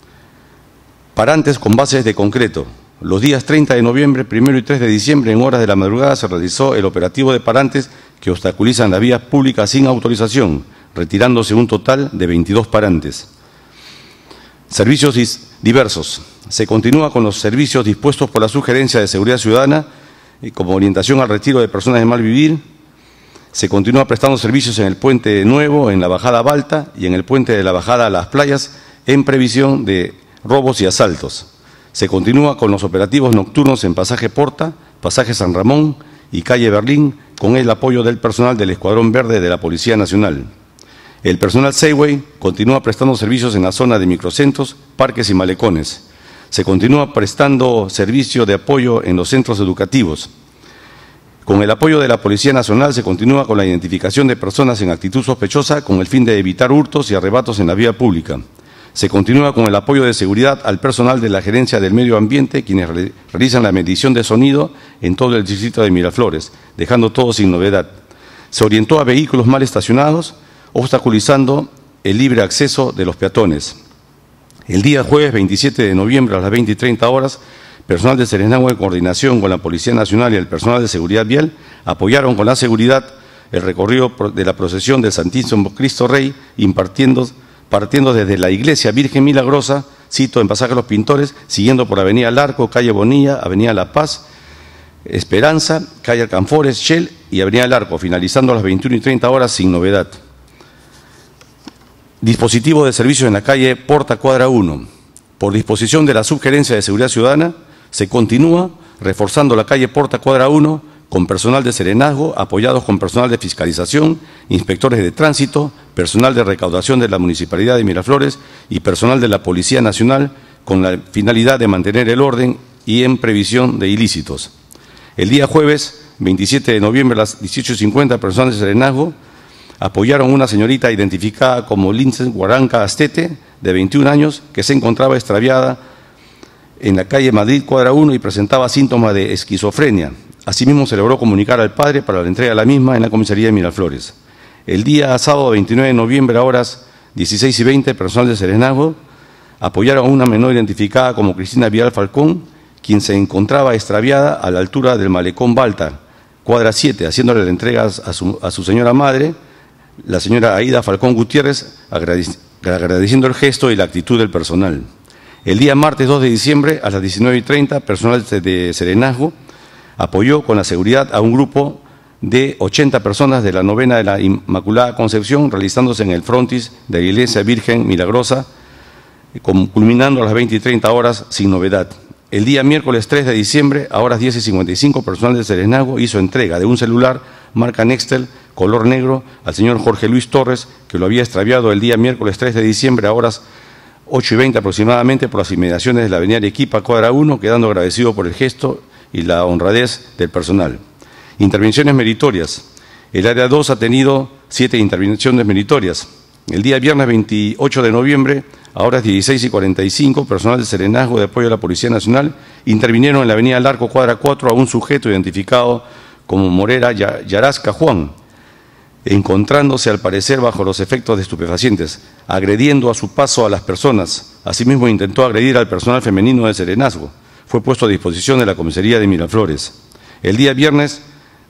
Parantes con bases de concreto. Los días 30 de noviembre, 1 y 3 de diciembre, en horas de la madrugada, se realizó el operativo de parantes que obstaculizan la vía pública sin autorización, retirándose un total de 22 parantes. Servicios diversos. Se continúa con los servicios dispuestos por la Subgerencia de Seguridad Ciudadana como orientación al retiro de personas de mal vivir. Se continúa prestando servicios en el Puente Nuevo, en la Bajada Balta y en el Puente de la Bajada a las Playas en previsión de robos y asaltos. Se continúa con los operativos nocturnos en Pasaje Porta, Pasaje San Ramón y Calle Berlín con el apoyo del personal del Escuadrón Verde de la Policía Nacional. El personal Seaway continúa prestando servicios en la zona de microcentros, parques y malecones. Se continúa prestando servicio de apoyo en los centros educativos. Con el apoyo de la Policía Nacional se continúa con la identificación de personas en actitud sospechosa con el fin de evitar hurtos y arrebatos en la vía pública. Se continúa con el apoyo de seguridad al personal de la Gerencia del Medio Ambiente, quienes realizan la medición de sonido en todo el distrito de Miraflores, dejando todo sin novedad. Se orientó a vehículos mal estacionados, obstaculizando el libre acceso de los peatones. El día jueves 27 de noviembre a las 20 y 30 horas, personal de Serenagua en coordinación con la Policía Nacional y el personal de seguridad vial apoyaron con la seguridad el recorrido de la procesión del Santísimo Cristo Rey, partiendo desde la Iglesia Virgen Milagrosa, cito en Pasaje Los Pintores, siguiendo por Avenida El Arco, Calle Bonilla, Avenida La Paz, Esperanza, Calle Alcanfores, Shell y Avenida El Arco, finalizando a las 21 y 30 horas sin novedad. Dispositivo de servicio en la calle Porta, cuadra 1. Por disposición de la Subgerencia de Seguridad Ciudadana, se continúa reforzando la calle Porta, cuadra 1, con personal de serenazgo, apoyados con personal de fiscalización, inspectores de tránsito, personal de recaudación de la Municipalidad de Miraflores y personal de la Policía Nacional, con la finalidad de mantener el orden y en previsión de ilícitos. El día jueves, 27 de noviembre a las 18:50, personal de serenazgo apoyaron a una señorita identificada como Lince Guaranca Astete, de 21 años, que se encontraba extraviada en la calle Madrid, cuadra 1, y presentaba síntomas de esquizofrenia. Asimismo, se logró comunicar al padre para la entrega de la misma en la comisaría de Miraflores. El día sábado 29 de noviembre, a horas 16:20, personal de serenazgo apoyaron a una menor identificada como Cristina Vial Falcón, quien se encontraba extraviada a la altura del Malecón Balta, cuadra 7, haciéndole la entrega a su señora madre, la señora Aida Falcón Gutiérrez, agradeciendo el gesto y la actitud del personal. El día martes 2 de diciembre, a las 19:30, personal de serenazgo apoyó con la seguridad a un grupo de 80 personas de la novena de la Inmaculada Concepción, realizándose en el frontis de la Iglesia Virgen Milagrosa, culminando a las 20 y 30 horas sin novedad. El día miércoles 3 de diciembre, a horas 10:55, personal de serenazgo hizo entrega de un celular marca Nextel, color negro, al señor Jorge Luis Torres, que lo había extraviado el día miércoles 3 de diciembre, a horas 8:20 aproximadamente, por las inmediaciones de la avenida Arequipa, cuadra 1, quedando agradecido por el gesto y la honradez del personal. Intervenciones meritorias. El área 2 ha tenido 7 intervenciones meritorias. El día viernes 28 de noviembre, a horas 16:45, personal de serenazgo de apoyo a la Policía Nacional intervinieron en la avenida Larco, cuadra 4, a un sujeto identificado como Morera Yarasca Juan, encontrándose al parecer bajo los efectos de estupefacientes, agrediendo a su paso a las personas. Asimismo, intentó agredir al personal femenino de serenazgo. Fue puesto a disposición de la comisaría de Miraflores. El día viernes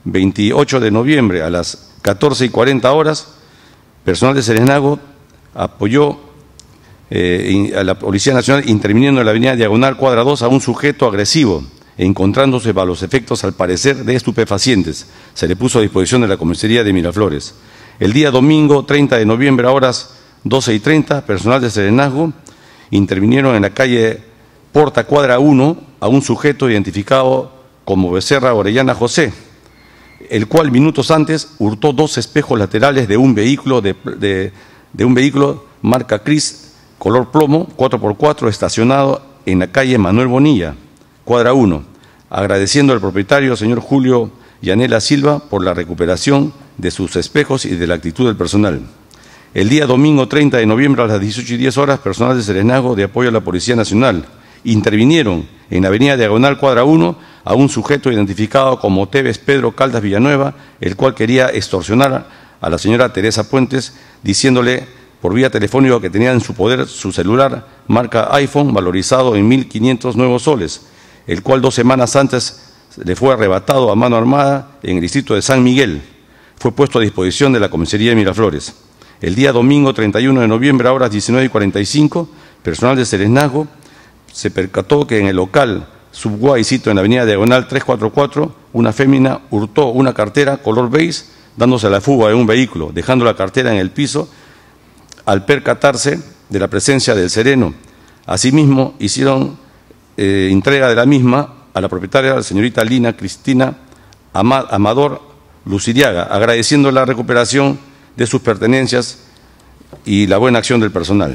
28 de noviembre, a las 14:40 horas, personal de serenazgo apoyó a la Policía Nacional interviniendo en la avenida Diagonal Cuadra 2 a un sujeto agresivo, encontrándose bajo los efectos, al parecer, de estupefacientes. Se le puso a disposición de la comisaría de Miraflores. El día domingo 30 de noviembre, a horas 12:30, personal de Serenazgo intervinieron en la calle Porta Cuadra 1 a un sujeto identificado como Becerra Orellana José, el cual minutos antes hurtó 2 espejos laterales de un vehículo de un vehículo marca Cris color plomo 4x4 estacionado en la calle Manuel Bonilla, Cuadra 1, agradeciendo al propietario, señor Julio Yanela Silva, por la recuperación de sus espejos y de la actitud del personal. El día domingo 30 de noviembre a las 18:10 horas, personal de Serenazgo de apoyo a la Policía Nacional intervinieron en la avenida Diagonal Cuadra 1 a un sujeto identificado como Tevez Pedro Caldas Villanueva, el cual quería extorsionar a la señora Teresa Puentes, diciéndole por vía telefónica que tenía en su poder su celular marca iPhone valorizado en 1.500 nuevos soles, el cual 2 semanas antes le fue arrebatado a mano armada en el distrito de San Miguel. Fue puesto a disposición de la comisaría de Miraflores. El día domingo 31 de noviembre a horas 19:45, personal de Serenazgo se percató que en el local Subway, sito en la avenida Diagonal 344, una fémina hurtó una cartera color beige, dándose a la fuga de un vehículo, dejando la cartera en el piso al percatarse de la presencia del sereno. Asimismo, hicieron entrega de la misma a la propietaria, la señorita Lina Cristina Amador Luciriaga, agradeciendo la recuperación de sus pertenencias y la buena acción del personal.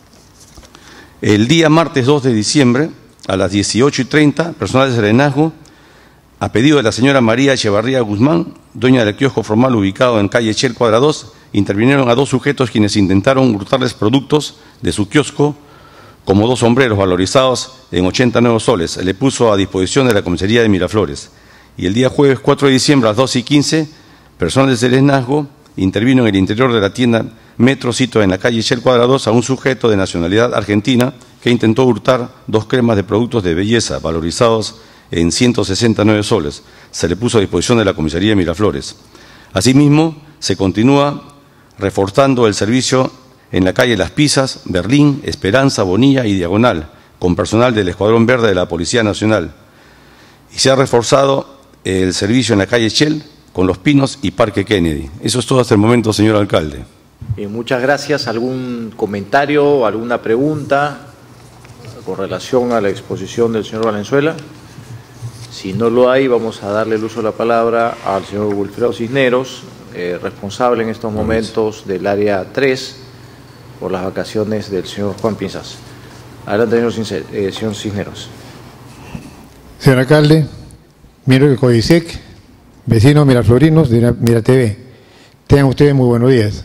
El día martes 2 de diciembre, a las 18:30, personal de Serenazgo, a pedido de la señora María Echevarría Guzmán, dueña del kiosco formal ubicado en calle Chel Cuadra 2, intervinieron a 2 sujetos quienes intentaron hurtarles productos de su kiosco, como 2 sombreros valorizados en 80 nuevos soles. Se le puso a disposición de la comisaría de Miraflores. Y el día jueves 4 de diciembre a las 12:15, personal de Serenazgo intervino en el interior de la tienda Metro, sito en la calle Chel Cuadra 2, a un sujeto de nacionalidad argentina que intentó hurtar 2 cremas de productos de belleza valorizados en 169 soles. Se le puso a disposición de la comisaría de Miraflores. Asimismo, se continúa reforzando el servicio en la calle Las Pisas, Berlín, Esperanza, Bonilla y Diagonal, con personal del Escuadrón Verde de la Policía Nacional. Y se ha reforzado el servicio en la calle Chel, con Los Pinos y Parque Kennedy. Eso es todo hasta el momento, señor alcalde. Muchas gracias. ¿Algún comentario, alguna pregunta con relación a la exposición del señor Valenzuela? Si no lo hay, vamos a darle el uso de la palabra al señor Wilfredo Cisneros, responsable en estos momentos del área 3 por las vacaciones del señor Juan Pinzas. Adelante, señor Cisneros. Señor alcalde, miembro del CODISEC, vecinos miraflorinos de MiraTV, tengan ustedes muy buenos días.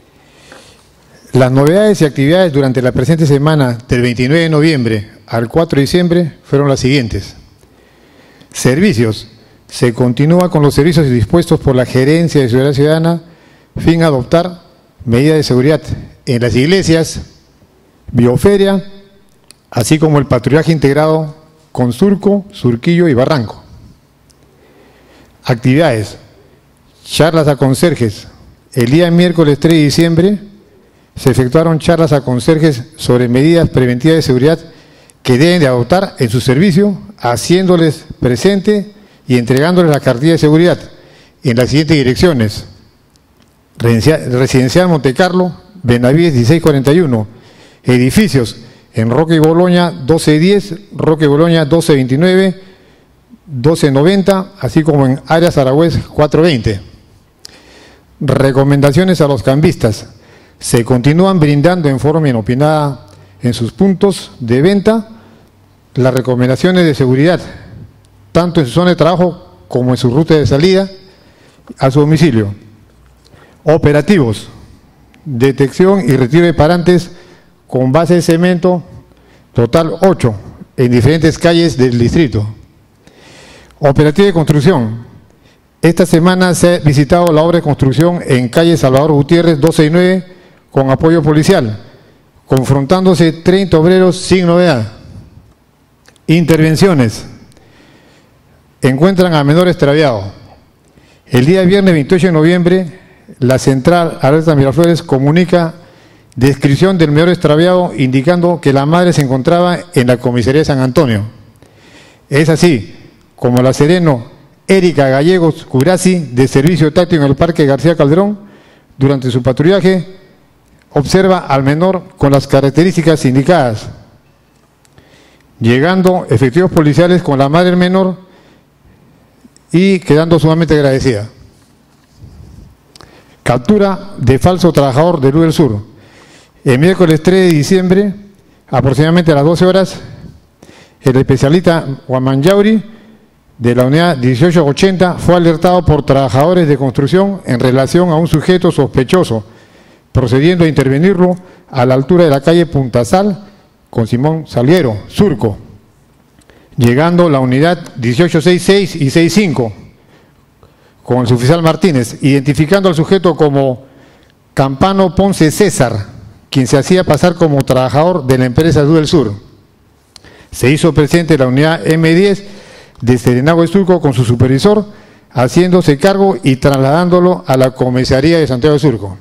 Las novedades y actividades durante la presente semana del 29 de noviembre al 4 de diciembre fueron las siguientes. Servicios. Se continúa con los servicios dispuestos por la Gerencia de Seguridad Ciudadana, fin a adoptar medidas de seguridad en las iglesias, Bioferia, así como el patrullaje integrado con Surco, Surquillo y Barranco. Actividades. Charlas a conserjes. El día miércoles 3 de diciembre se efectuaron charlas a conserjes sobre medidas preventivas de seguridad que deben de adoptar en su servicio, haciéndoles presente y entregándoles la cartilla de seguridad en las siguientes direcciones: Residencial Montecarlo, Benavides 1641, edificios en Roque y Boloña 1210, Roque y Boloña 1229, 1290, así como en Arias Aragüez 420. Recomendaciones a los cambistas. Se continúan brindando en forma inopinada en sus puntos de venta las recomendaciones de seguridad, tanto en su zona de trabajo como en su ruta de salida a su domicilio. Operativos. Detección y retiro de parantes con base de cemento, total 8, en diferentes calles del distrito. Operativo de construcción. Esta semana se ha visitado la obra de construcción en calle Salvador Gutiérrez 269 con apoyo policial, confrontándose 30 obreros sin novedad. Intervenciones. Encuentran a menor extraviado. El día viernes 28 de noviembre, la Central Alerta Miraflores comunica descripción del menor extraviado indicando que la madre se encontraba en la comisaría de San Antonio. Es así como la sereno Erika Gallegos Curasi, de servicio táctico en el Parque García Calderón, durante su patrullaje, observa al menor con las características indicadas. Llegando efectivos policiales con la madre del menor y quedando sumamente agradecida. Captura de falso trabajador de Luz del Sur. El miércoles 3 de diciembre, aproximadamente a las 12 horas, el especialista Juan Yauri, de la unidad 1880, fue alertado por trabajadores de construcción en relación a un sujeto sospechoso, procediendo a intervenirlo a la altura de la calle Puntasal con Simón Salguero, Surco. Llegando la unidad 1866 y 65 con el suboficial Martínez, identificando al sujeto como Campano Ponce César, quien se hacía pasar como trabajador de la empresa Luz del Sur. Se hizo presente la unidad M10 de Serenagua de Surco con su supervisor, haciéndose cargo y trasladándolo a la comisaría de Santiago de Surco.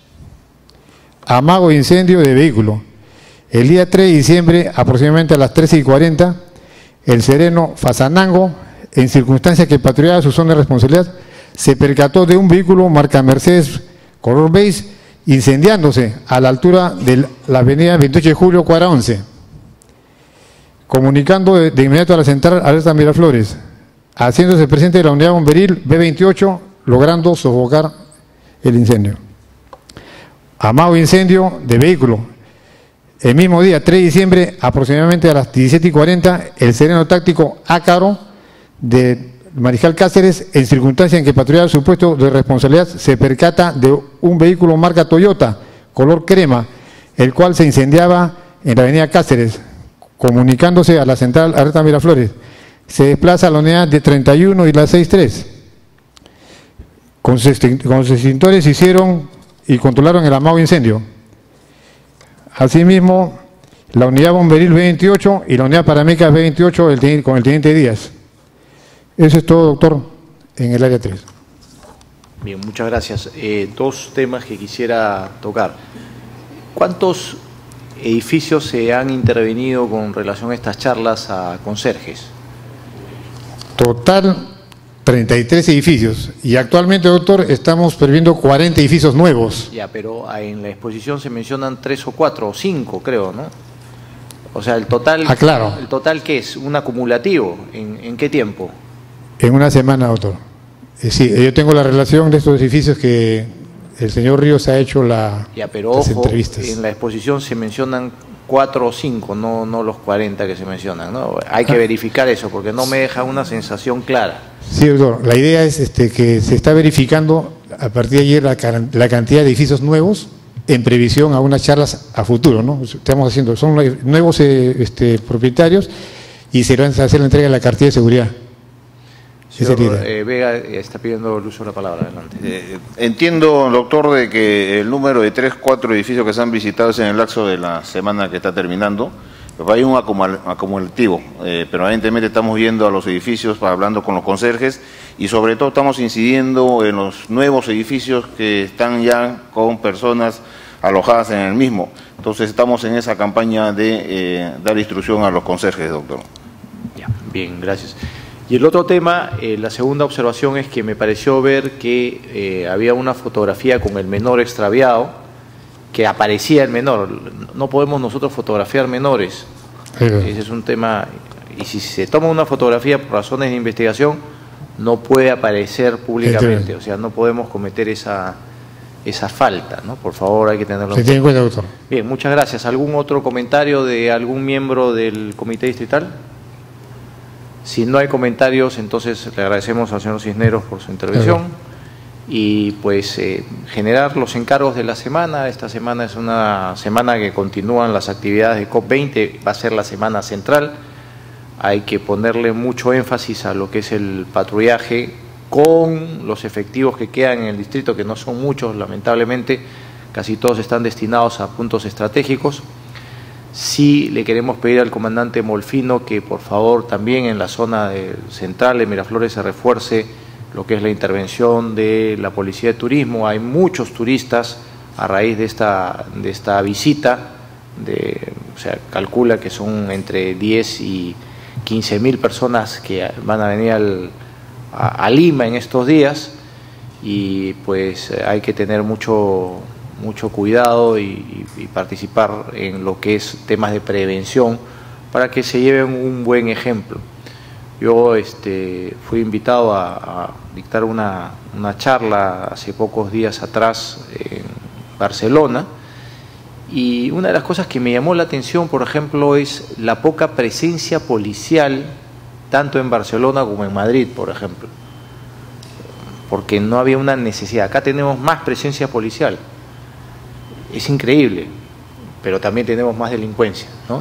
Amago de incendio de vehículo. El día 3 de diciembre, aproximadamente a las 13:40, el sereno Fasanango, en circunstancias que patrullaba su zona de responsabilidad, se percató de un vehículo marca Mercedes color beige incendiándose a la altura de la avenida 28 de julio, cuadra 11. Comunicando de inmediato a la central Alerta Miraflores, haciéndose presente la unidad bomberil B28, logrando sofocar el incendio. Amago incendio de vehículo. El mismo día, 3 de diciembre, aproximadamente a las 17:40, el sereno táctico Ácaro de Mariscal Cáceres, en circunstancia en que patrullaba su puesto de responsabilidad, se percata de un vehículo marca Toyota, color crema, el cual se incendiaba en la avenida Cáceres. Comunicándose a la central Alerta Miraflores, se desplaza a la unidad de 31 y la 63. Con sus extintores hicieron y controlaron el amago incendio. Asimismo, la unidad bomberil B28 y la unidad paramédica B28 con el teniente Díaz. Eso es todo, doctor, en el área 3. Bien, muchas gracias. Dos temas que quisiera tocar. ¿Cuántos edificios se han intervenido con relación a estas charlas a conserjes? Total, 33 edificios. Y actualmente, doctor, estamos previendo 40 edificios nuevos. Ya, pero en la exposición se mencionan 3 o 4 o 5, creo, ¿no? O sea, el total... Ah, claro. ¿El total qué es? ¿Un acumulativo? ¿En qué tiempo? En una semana, doctor. Sí, yo tengo la relación de estos edificios que el señor Ríos ha hecho las entrevistas. En la exposición se mencionan 4 o 5, no los 40 que se mencionan, ¿no? Hay que verificar eso porque no me deja una sensación clara. Sí, doctor. La idea es que se está verificando a partir de ayer la cantidad de edificios nuevos en previsión a unas charlas a futuro, ¿no? Estamos haciendo, son nuevos propietarios y se van a hacer la entrega de la cartilla de seguridad. Señor Vega está pidiendo el uso de la palabra. Adelante. Entiendo, doctor, de que el número de 3, 4 edificios que se han visitado es en el lapso de la semana que está terminando. Hay un acumulativo. Permanentemente estamos viendo a los edificios, hablando con los conserjes y sobre todo estamos incidiendo en los nuevos edificios que están ya con personas alojadas en el mismo. Entonces estamos en esa campaña de dar instrucción a los conserjes, doctor. Ya, bien, gracias. Y el otro tema, la segunda observación es que me pareció ver que había una fotografía con el menor extraviado, que aparecía el menor. No podemos nosotros fotografiar menores. Ese es un tema, y si se toma una fotografía por razones de investigación, no puede aparecer públicamente, o sea, no podemos cometer esa falta, ¿no? Por favor, hay que tenerlo en cuenta. Se tiene en cuenta, doctor. Bien, muchas gracias. ¿Algún otro comentario de algún miembro del Comité Distrital? Si no hay comentarios, entonces le agradecemos al señor Cisneros por su intervención y pues generar los encargos de la semana. Esta semana es una semana que continúan las actividades de COP20, va a ser la semana central. Hay que ponerle mucho énfasis a lo que es el patrullaje con los efectivos que quedan en el distrito, que no son muchos, lamentablemente, casi todos están destinados a puntos estratégicos. Sí le queremos pedir al comandante Molfino que por favor también en la zona central de Miraflores se refuerce lo que es la intervención de la Policía de Turismo. Hay muchos turistas, a raíz de esta visita. O sea, calcula que son entre 10 y 15.000 personas que van a venir a Lima en estos días, y pues hay que tener mucho cuidado y participar en lo que es temas de prevención para que se lleven un buen ejemplo. Yo fui invitado a dictar una charla hace pocos días atrás en Barcelona, y una de las cosas que me llamó la atención, por ejemplo, es la poca presencia policial, tanto en Barcelona como en Madrid, por ejemplo, porque no había una necesidad. Acá tenemos más presencia policial, es increíble, pero también tenemos más delincuencia, ¿no?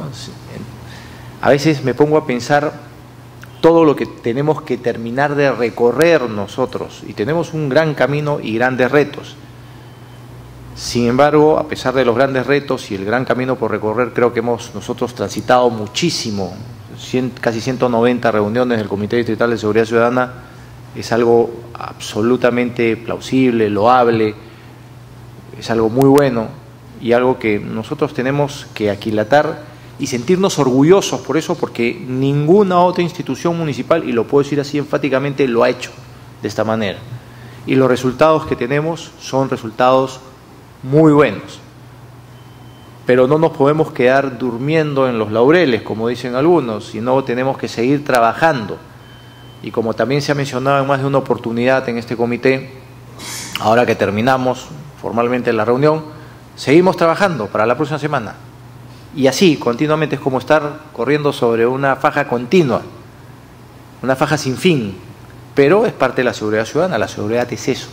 A veces me pongo a pensar todo lo que tenemos que terminar de recorrer nosotros, y tenemos un gran camino y grandes retos. Sin embargo, a pesar de los grandes retos y el gran camino por recorrer, creo que hemos nosotros transitado muchísimo. Casi 190 reuniones del Comité Distrital de Seguridad Ciudadana es algo absolutamente plausible, loable, es algo muy bueno y algo que nosotros tenemos que aquilatar y sentirnos orgullosos por eso, porque ninguna otra institución municipal, y lo puedo decir así enfáticamente, lo ha hecho de esta manera. Y los resultados que tenemos son resultados muy buenos, pero no nos podemos quedar durmiendo en los laureles, como dicen algunos, sino tenemos que seguir trabajando. Y como también se ha mencionado en más de una oportunidad en este comité, ahora que terminamos formalmente la reunión, seguimos trabajando para la próxima semana. Y así, continuamente, es como estar corriendo sobre una faja continua, una faja sin fin, pero es parte de la seguridad ciudadana. La seguridad es eso.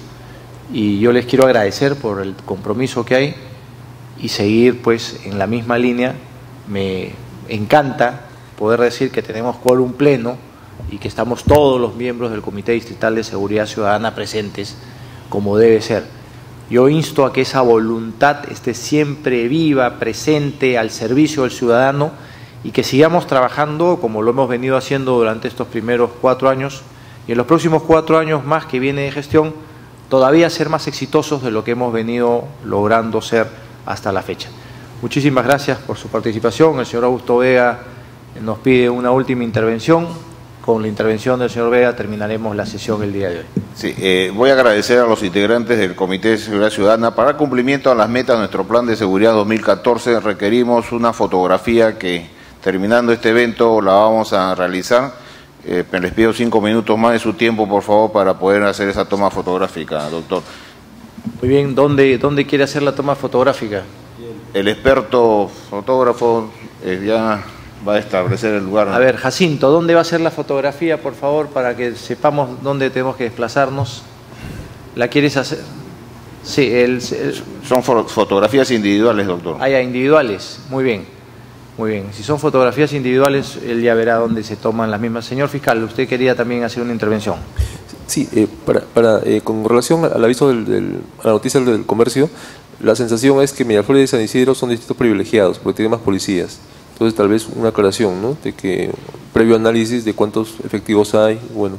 Y yo les quiero agradecer por el compromiso que hay y seguir pues en la misma línea. Me encanta poder decir que tenemos quórum pleno y que estamos todos los miembros del Comité Distrital de Seguridad Ciudadana presentes, como debe ser. Yo insto a que esa voluntad esté siempre viva, presente, al servicio del ciudadano, y que sigamos trabajando como lo hemos venido haciendo durante estos primeros 4 años, y en los próximos 4 años más que viene de gestión, todavía ser más exitosos de lo que hemos venido logrando ser hasta la fecha. Muchísimas gracias por su participación. El señor Augusto Vega nos pide una última intervención. Con la intervención del señor Vega terminaremos la sesión el día de hoy. Sí, voy a agradecer a los integrantes del Comité de Seguridad Ciudadana. Para el cumplimiento a las metas de nuestro Plan de Seguridad 2014 requerimos una fotografía que, terminando este evento, la vamos a realizar. Les pido 5 minutos más de su tiempo, por favor, para poder hacer esa toma fotográfica, doctor. Muy bien, ¿dónde quiere hacer la toma fotográfica? El experto fotógrafo ya va a establecer el lugar. A ver, Jacinto, ¿dónde va a ser la fotografía, por favor, para que sepamos dónde tenemos que desplazarnos? ¿La quieres hacer? Sí, son fotografías individuales, doctor. Ah, ya, individuales, muy bien. Muy bien, si son fotografías individuales, él ya verá dónde se toman las mismas. Señor fiscal, usted quería también hacer una intervención. Sí, con relación al aviso a la noticia del comercio, la sensación es que Miraflores y San Isidro son distritos privilegiados porque tienen más policías. Entonces, tal vez una aclaración, ¿no?, de que previo análisis de cuántos efectivos hay. Bueno,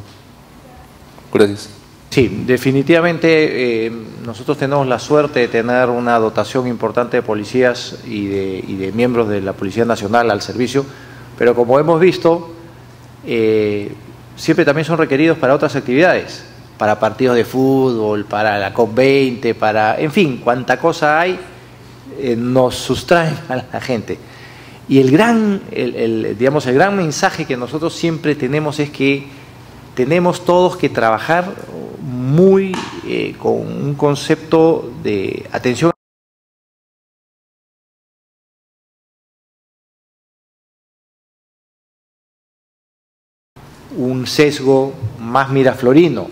gracias. Sí, definitivamente nosotros tenemos la suerte de tener una dotación importante de policías y de miembros de la Policía Nacional al servicio, pero como hemos visto, siempre también son requeridos para otras actividades, para partidos de fútbol, para la COP20, para, en fin, cuanta cosa hay, nos sustraen a la gente. Y el gran mensaje que nosotros siempre tenemos es que tenemos todos que trabajar muy con un concepto de atención. Un sesgo más miraflorino.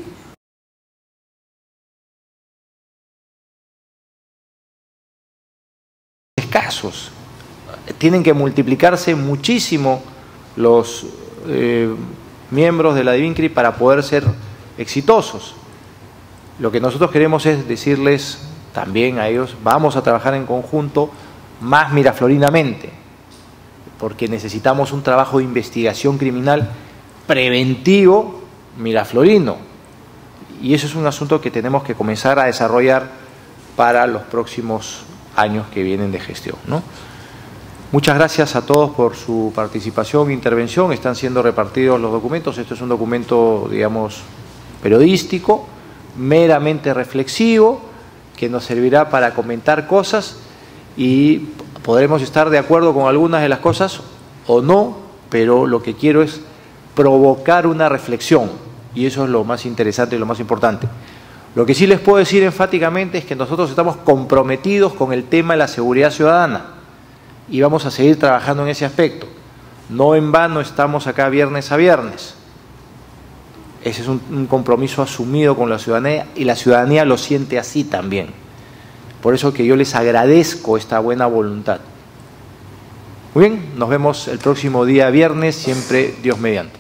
Escasos. Tienen que multiplicarse muchísimo los miembros de la DIVINCRI para poder ser exitosos. Lo que nosotros queremos es decirles también a ellos, vamos a trabajar en conjunto más miraflorinamente, porque necesitamos un trabajo de investigación criminal preventivo miraflorino, y eso es un asunto que tenemos que comenzar a desarrollar para los próximos años que vienen de gestión, ¿no? Muchas gracias a todos por su participación e intervención. Están siendo repartidos los documentos. Esto es un documento, digamos, periodístico, meramente reflexivo, que nos servirá para comentar cosas y podremos estar de acuerdo con algunas de las cosas o no, pero lo que quiero es provocar una reflexión y eso es lo más interesante y lo más importante. Lo que sí les puedo decir enfáticamente es que nosotros estamos comprometidos con el tema de la seguridad ciudadana y vamos a seguir trabajando en ese aspecto. No en vano estamos acá viernes a viernes. Ese es un compromiso asumido con la ciudadanía y la ciudadanía lo siente así también. Por eso que yo les agradezco esta buena voluntad. Muy bien, nos vemos el próximo día viernes, siempre Dios mediante.